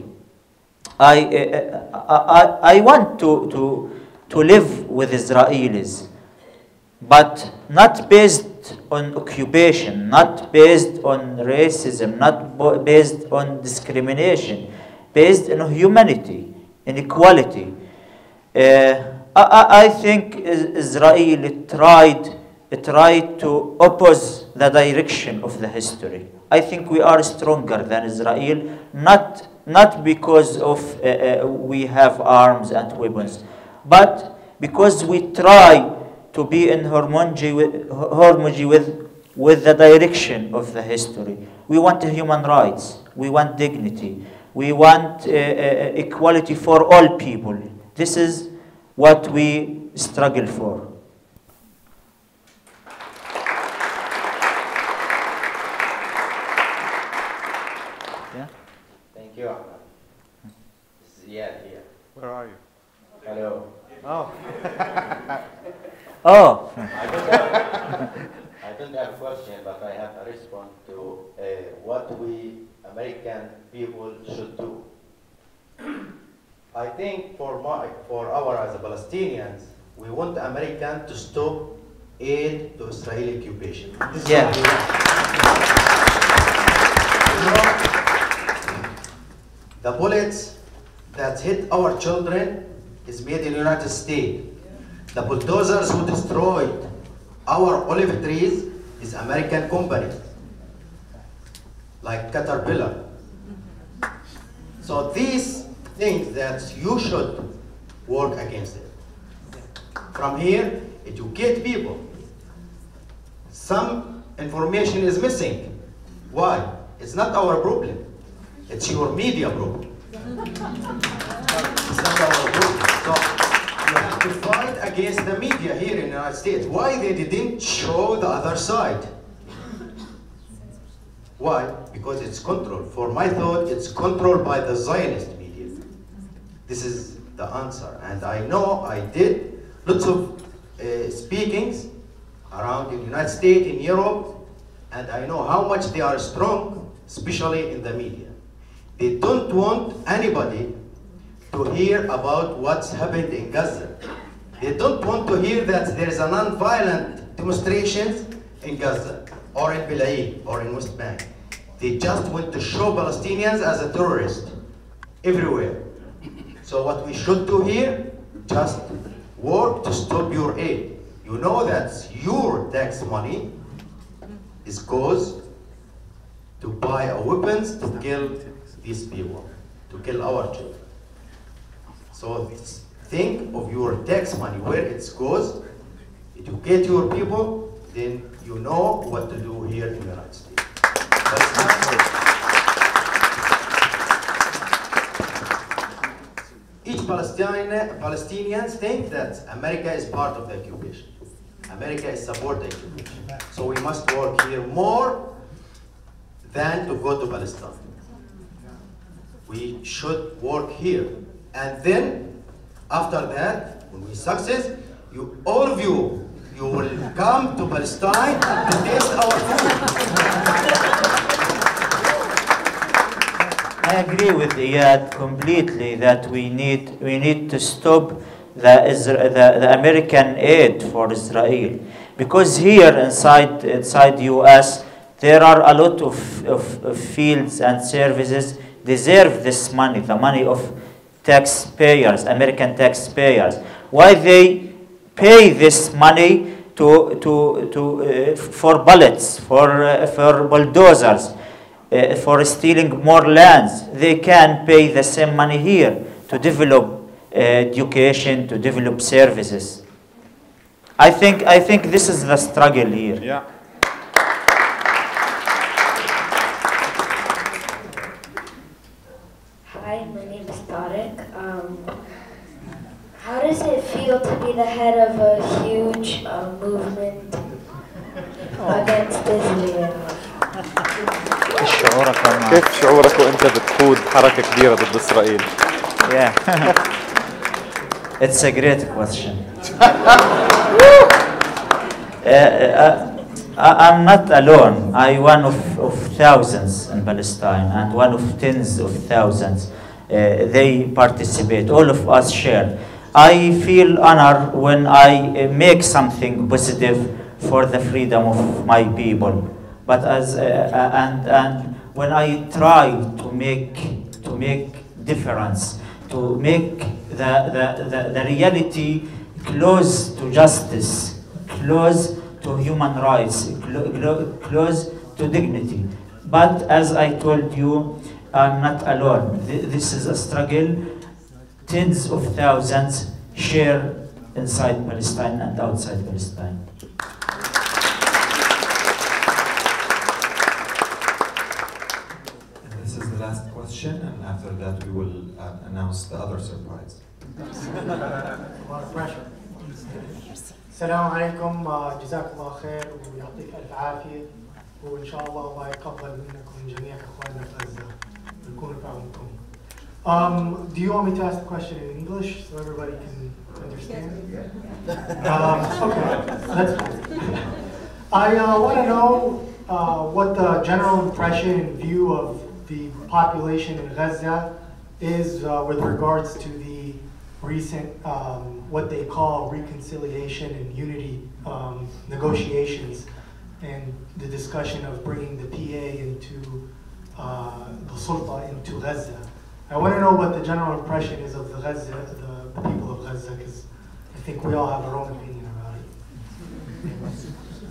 I, uh, I, I want to, to, to live with Israelis, but not based on occupation, not based on racism, not based on discrimination, based on humanity, in equality. Uh, I, I think Israel tried, tried to oppose the direction of the history. I think we are stronger than Israel, not, not because of uh, uh, we have arms and weapons, but because we try to be in harmony with, harmony with, with the direction of the history. We want human rights, we want dignity, we want uh, uh, equality for all people. This is what we struggle for. Yeah? Thank you, Ahmed. This is Ziad here. Where are you? Hello. Oh. Oh. I don't have, I don't have a question, but I have a response to uh, what we American people should do. I think for my, for our as a Palestinians, we want American to stop aid to Israeli occupation. This yeah. Is you know, the bullets that hit our children is made in the United States. The bulldozers who destroyed our olive trees is American companies, like Caterpillar. So these things that you should work against it. From here, educate people. Some information is missing. Why? It's not our problem. It's your media problem. It's not our problem. So you have to fight against the media here in the United States. Why they didn't show the other side? Why? Because it's controlled. For my thought, it's controlled by the Zionist media. This is the answer. And I know I did lots of uh, speakings around in the United States, in Europe, and I know how much they are strong, especially in the media. They don't want anybody to hear about what's happened in Gaza. They don't want to hear that there is a non-violent demonstrations in Gaza, or in Belayim, or in West Bank. They just want to show Palestinians as a terrorist everywhere. So what we should do here, just work to stop your aid. You know that your tax money is goes to buy weapons to kill these people, to kill our children. So think of your tax money, where it goes, educate your people, then you know what to do here in the United States. Each Palestinian, Palestinians think that America is part of the occupation. America is support the occupation. So we must work here more than to go to Palestine. We should work here. And then, after that, when we success, you, all of you, you will come to Palestine to taste our food. I agree with Iyad completely that we need we need to stop the, Isra the the American aid for Israel, because here inside inside U S there are a lot of, of, of fields and services deserve this money, the money of taxpayers, American taxpayers. Why they pay this money to to to uh, for bullets, for uh, for bulldozers? Uh, for stealing more lands? They can pay the same money here to develop uh, education, to develop services. I think I think this is the struggle here. Yeah. Hi, my name is Tarek. Um, how does it feel to be the head of a huge uh, movement against Israel? ايش شعورك لما كيف شعورك وانت بتقود حركة كبيرة ضد إسرائيل؟ Yeah. It's a great question. uh, uh, I'm not alone. I'm one of, of thousands in Palestine and one of tens of thousands. Uh, they participate. All of us share. I feel honored when I uh, make something positive for the freedom of my people. But as uh, and and when I try to make to make difference, to make the the, the, the reality close to justice, close to human rights, clo close to dignity. But as I told you, I'm not alone. This is a struggle. Tens of thousands share inside Palestine and outside Palestine. Last question, and after that we will uh, announce the other surprise. A lot of pressure. السلام عليكم، جزاك الله خير ويعطيك ألف عافية، وإن شاء الله الله يتقبل منك ومن جميع إخواننا في غزة ويكون في عونكم. Um, do you want me to ask the question in English so everybody can understand? Um, okay, that's fine. I uh, want to know uh, what the general impression and view of the population in Gaza is uh, with regards to the recent, um, what they call reconciliation and unity um, negotiations and the discussion of bringing the P A into uh, the Sulta into Gaza. I want to know what the general impression is of the Gaza, the, the people of Gaza, because I think we all have our own opinion about it.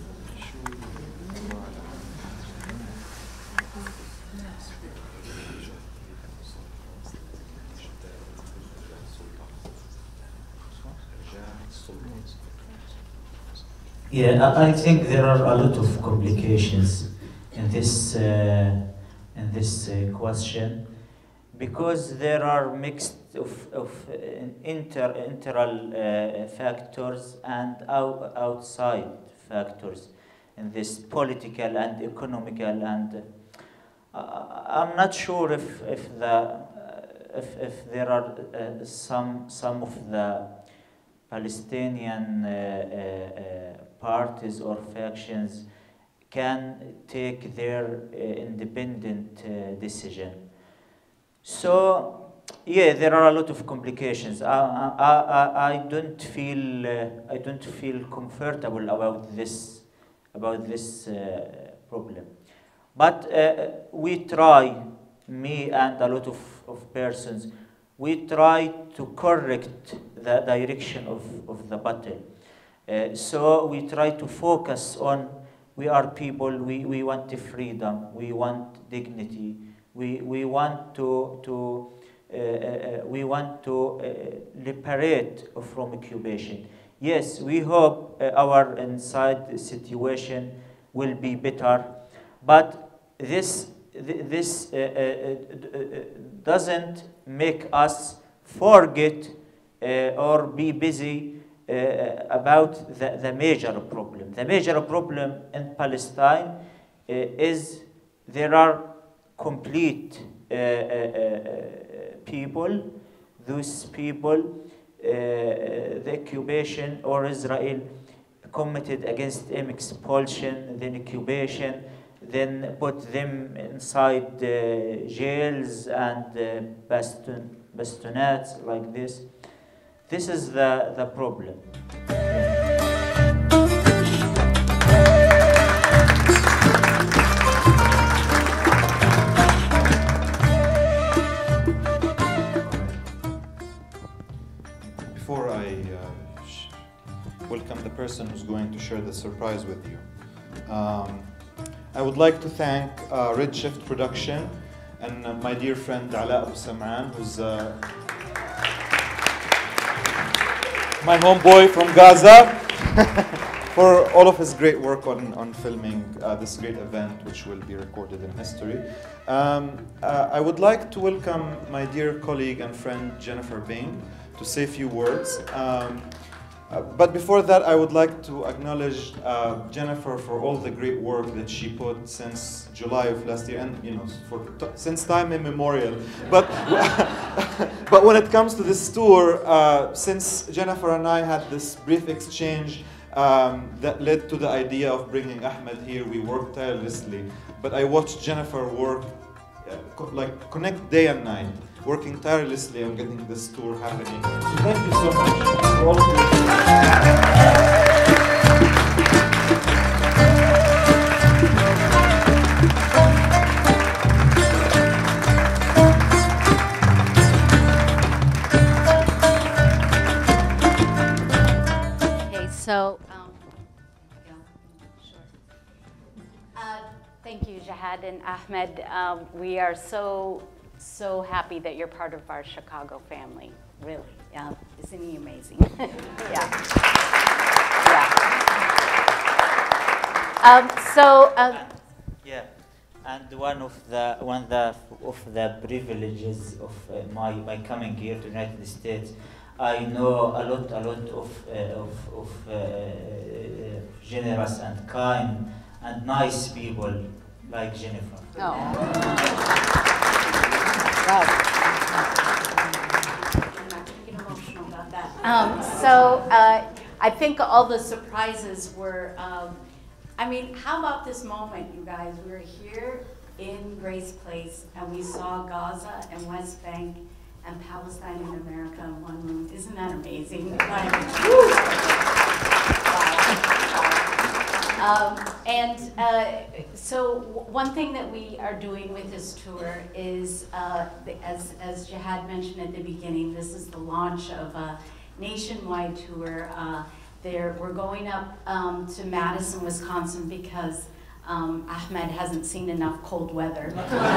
Yeah, I think there are a lot of complications in this uh, in this uh, question, because there are mixed of, of inter interal uh, factors and out, outside factors in this political and economical, and uh, I'm not sure if if the uh, if if there are uh, some some of the Palestinian uh, uh, parties or factions can take their uh, independent uh, decision. So, yeah, there are a lot of complications. I, I, I, I don't feel uh, I don't feel comfortable about this about this uh, problem. But uh, we try, me and a lot of, of persons, we try to correct the direction of, of the battle. Uh, so we try to focus on, we are people, we, we want freedom, we want dignity, we, we want to, to, uh, uh, we want to uh, liberate from occupation. Yes, we hope uh, our inside situation will be better, but this, th this uh, uh, uh, doesn't make us forget uh, or be busy Uh, about the, the major problem. The major problem in Palestine uh, is there are complete uh, uh, uh, people, those people, uh, the occupation or Israel committed against them expulsion, then occupation, then put them inside uh, jails and uh, baston, bastonets like this. This is the, the problem. Before I uh, welcome the person who's going to share the surprise with you, um, I would like to thank uh, REDSHIFT Production and uh, my dear friend Ala Abu Sam'an, who's uh, my homeboy from Gaza, for all of his great work on, on filming uh, this great event, which will be recorded in history. Um, uh, I would like to welcome my dear colleague and friend Jennifer Bain to say a few words. Um, uh, but before that, I would like to acknowledge uh, Jennifer for all the great work that she put since July of last year, and you know, for t since time immemorial. But but when it comes to this tour, uh, since Jennifer and I had this brief exchange um, that led to the idea of bringing Ahmed here, we worked tirelessly. But I watched Jennifer work, uh, co like connect day and night, working tirelessly on getting this tour happening. So thank you so much for all of you. So, um, yeah, sure. Uh, thank you, Jihad and Ahmed. Um, we are so, so happy that you're part of our Chicago family, really. Um, isn't he amazing? Yeah. Yeah. Um, so, um, yeah, and one of the one of the, of the privileges of uh, my my coming here to the United States, I know a lot, a lot of uh, of, of uh, generous and kind and nice people like Jennifer. Oh. Wow. I'm not going to get emotional about that. Um, so uh, I think all the surprises were. Um, I mean, how about this moment, you guys? We were here in Grace Place and we saw Gaza and West Bank and Palestine and America in one room. Isn't that amazing? Like, woo! Wow. Um, and uh, so one thing that we are doing with this tour is, uh, as, as Jihad mentioned at the beginning, this is the launch of a nationwide tour. Uh, there, we're going up um, to Madison, Wisconsin, because um, Ahmed hasn't seen enough cold weather.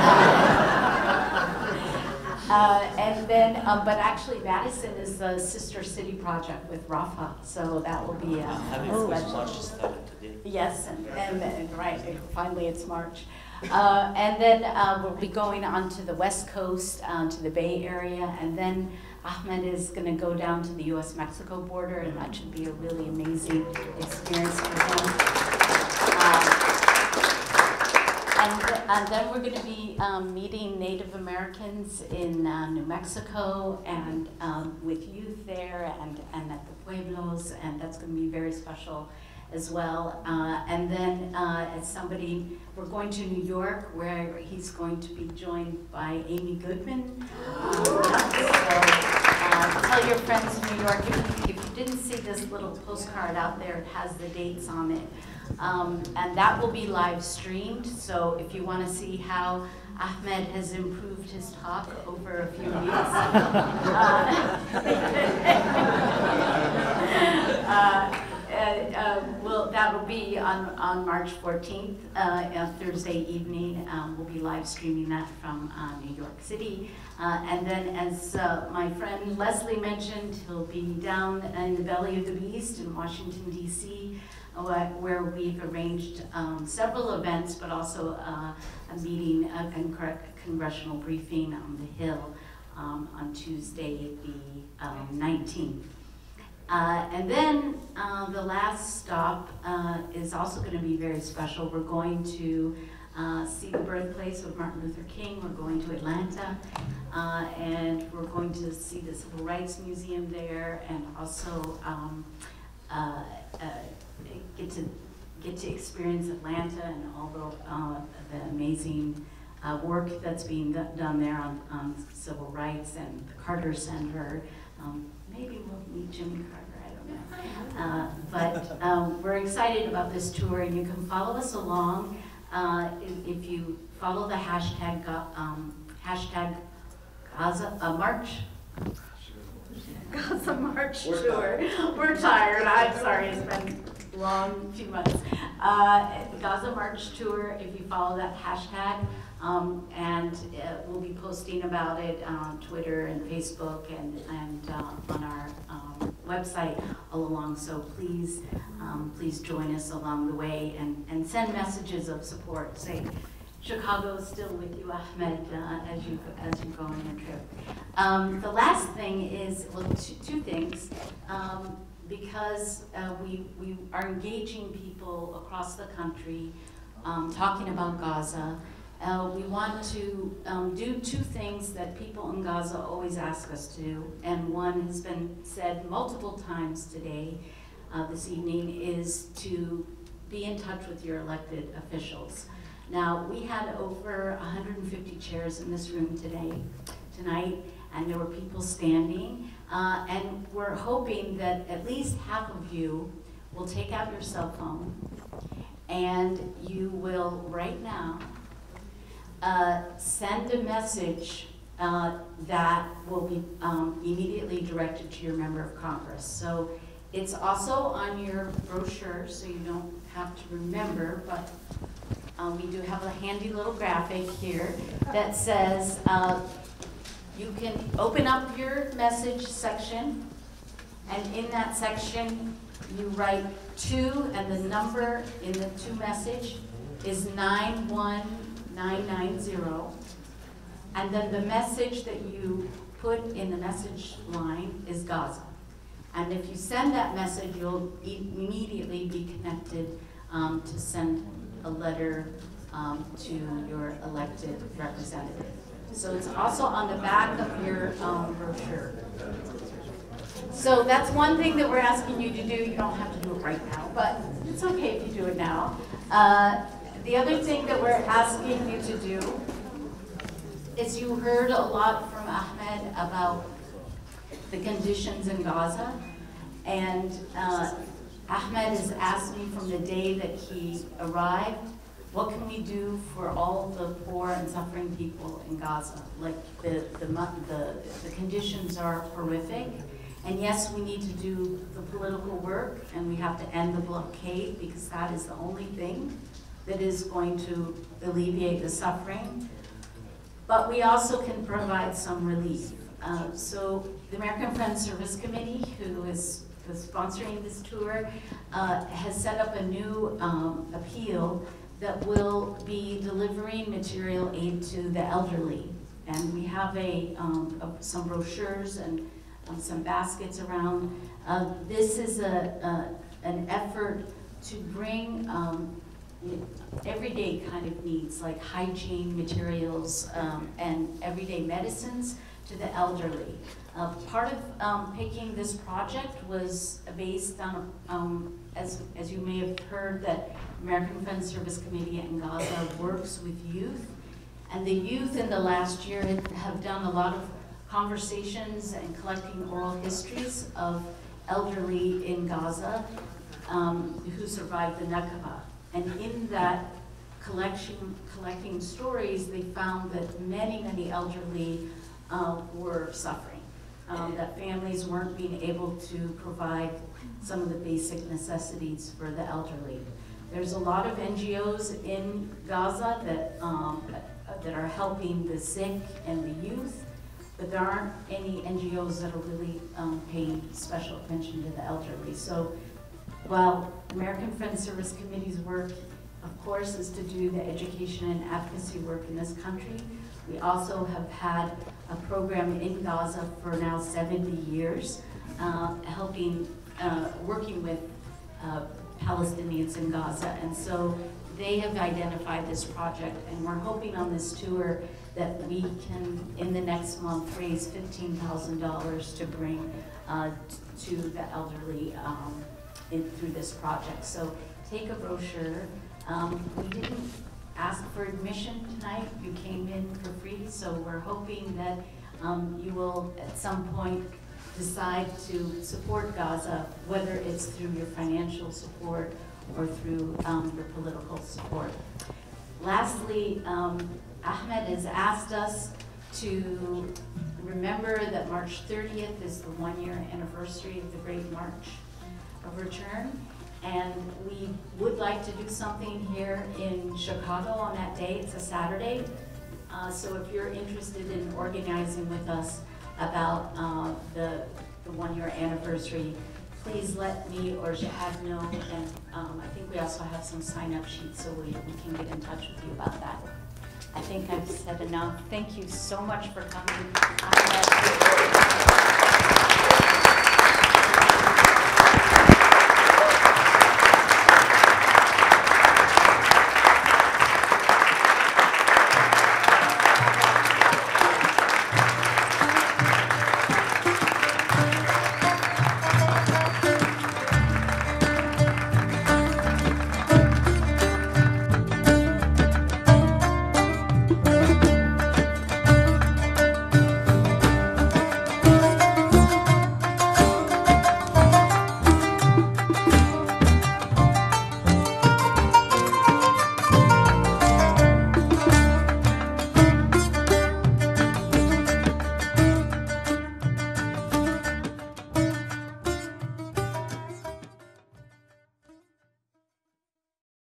Uh, and then, um, but actually Madison is the sister city project with Rafah, so that will be a Having first March started today. Yes, and, and, and right, finally it's March. Uh, and then uh, we'll be going on to the West Coast, uh, to the Bay Area, and then Ahmed is going to go down to the U S Mexico border, and that should be a really amazing experience for him. Um, And, and then we're going to be um, meeting Native Americans in uh, New Mexico and um, with youth there and, and at the Pueblos, and that's going to be very special as well. Uh, and then uh, as somebody, we're going to New York where he's going to be joined by Amy Goodman. Um, so uh, tell your friends in New York, if you, if you didn't see this little postcard out there, it has the dates on it. Um, and that will be live streamed, so if you want to see how Ahmed has improved his talk over a few weeks, uh, uh, uh, uh, will, that will be on, on March fourteenth, uh, Thursday evening. Um, we'll be live streaming that from uh, New York City. Uh, and then, as uh, my friend Lesley mentioned, he'll be down in the belly of the beast in Washington, D C, uh, where we've arranged um, several events, but also uh, a meeting, a con congressional briefing on the Hill um, on Tuesday, the um, nineteenth. Uh, and then uh, the last stop uh, is also going to be very special. We're going to uh, see the birthplace of Martin Luther King. We're going to Atlanta, uh, and we're going to see the Civil Rights Museum there, and also um, uh, uh, get to get to experience Atlanta and all the, uh, the amazing uh, work that's being done there on, on civil rights and the Carter Center. Um, maybe we'll meet Jimmy Carter, I don't know. Uh, but um, we're excited about this tour, and you can follow us along uh, if, if you follow the hashtag um, hashtag Gaza uh, March. Gaza March We're tour. tired. We're tired. I'm sorry. It's been a long few months. Uh, Gaza March tour. If you follow that hashtag, um, and uh, we'll be posting about it on Twitter and Facebook and and uh, on our um, website all along. So please, um, please join us along the way and and send messages of support. Say, Chicago is still with you, Ahmed, uh, as you as you go on your trip. Um, the last thing is, well, two, two things, um, because uh, we we are engaging people across the country, um, talking about Gaza. Uh, we want to um, do two things that people in Gaza always ask us to do, and one has been said multiple times today, uh, this evening, is to be in touch with your elected officials. Now, we had over one hundred fifty chairs in this room today, tonight, and there were people standing, uh, and we're hoping that at least half of you will take out your cell phone, and you will, right now, uh, send a message uh, that will be um, immediately directed to your member of Congress. So it's also on your brochure, so you don't have to remember, but Um, we do have a handy little graphic here that says uh, you can open up your message section, and in that section you write two, and the number in the two message is nine one nine nine zero, and then the message that you put in the message line is Gaza. And if you send that message, you'll e immediately be connected um, to send a letter um, to your elected representative. So it's also on the back of your um, brochure. So that's one thing that we're asking you to do. You don't have to do it right now, but it's okay if you do it now. Uh, the other thing that we're asking you to do is, you heard a lot from Ahmed about the conditions in Gaza, and uh, Ahmed has asked me from the day that he arrived, what can we do for all the poor and suffering people in Gaza? Like, the, the, the, the conditions are horrific, and yes, we need to do the political work, and we have to end the blockade, because that is the only thing that is going to alleviate the suffering. But we also can provide some relief. Uh, so the American Friends Service Committee, who is sponsoring this tour, uh, has set up a new um, appeal that will be delivering material aid to the elderly. And we have a, um, a, some brochures and um, some baskets around. Uh, this is a, a, an effort to bring um, everyday kind of needs, like hygiene materials um, and everyday medicines, to the elderly. Uh, part of um, picking this project was based on, um, as, as you may have heard, that American Friends Service Committee in Gaza works with youth. And the youth in the last year have done a lot of conversations and collecting oral histories of elderly in Gaza um, who survived the Nakba. And in that collection, collecting stories, they found that many, many elderly uh, were suffering. um, that families weren't being able to provide some of the basic necessities for the elderly. There's a lot of N G Os in Gaza that, um, that are helping the sick and the youth, but there aren't any N G Os that are really um, paying special attention to the elderly. So while American Friends Service Committee's work, of course, is to do the education and advocacy work in this country, we also have had a program in Gaza for now seventy years, uh, helping, uh, working with uh, Palestinians in Gaza. And so they have identified this project, and we're hoping on this tour that we can, in the next month, raise fifteen thousand dollars to bring uh, to the elderly um, in, through this project. So take a brochure. Um, we didn't ask for admission tonight. You came in for free, so we're hoping that um, you will at some point decide to support Gaza, whether it's through your financial support or through um, your political support. Lastly, um, Ahmed has asked us to remember that March thirtieth is the one-year anniversary of the Great March of Return. And we would like to do something here in Chicago on that day. It's a Saturday. Uh, so if you're interested in organizing with us about uh, the, the one-year anniversary, please let me or Jihad know. And um, I think we also have some sign-up sheets, so we, we can get in touch with you about that. I think I've said enough. Thank you so much for coming.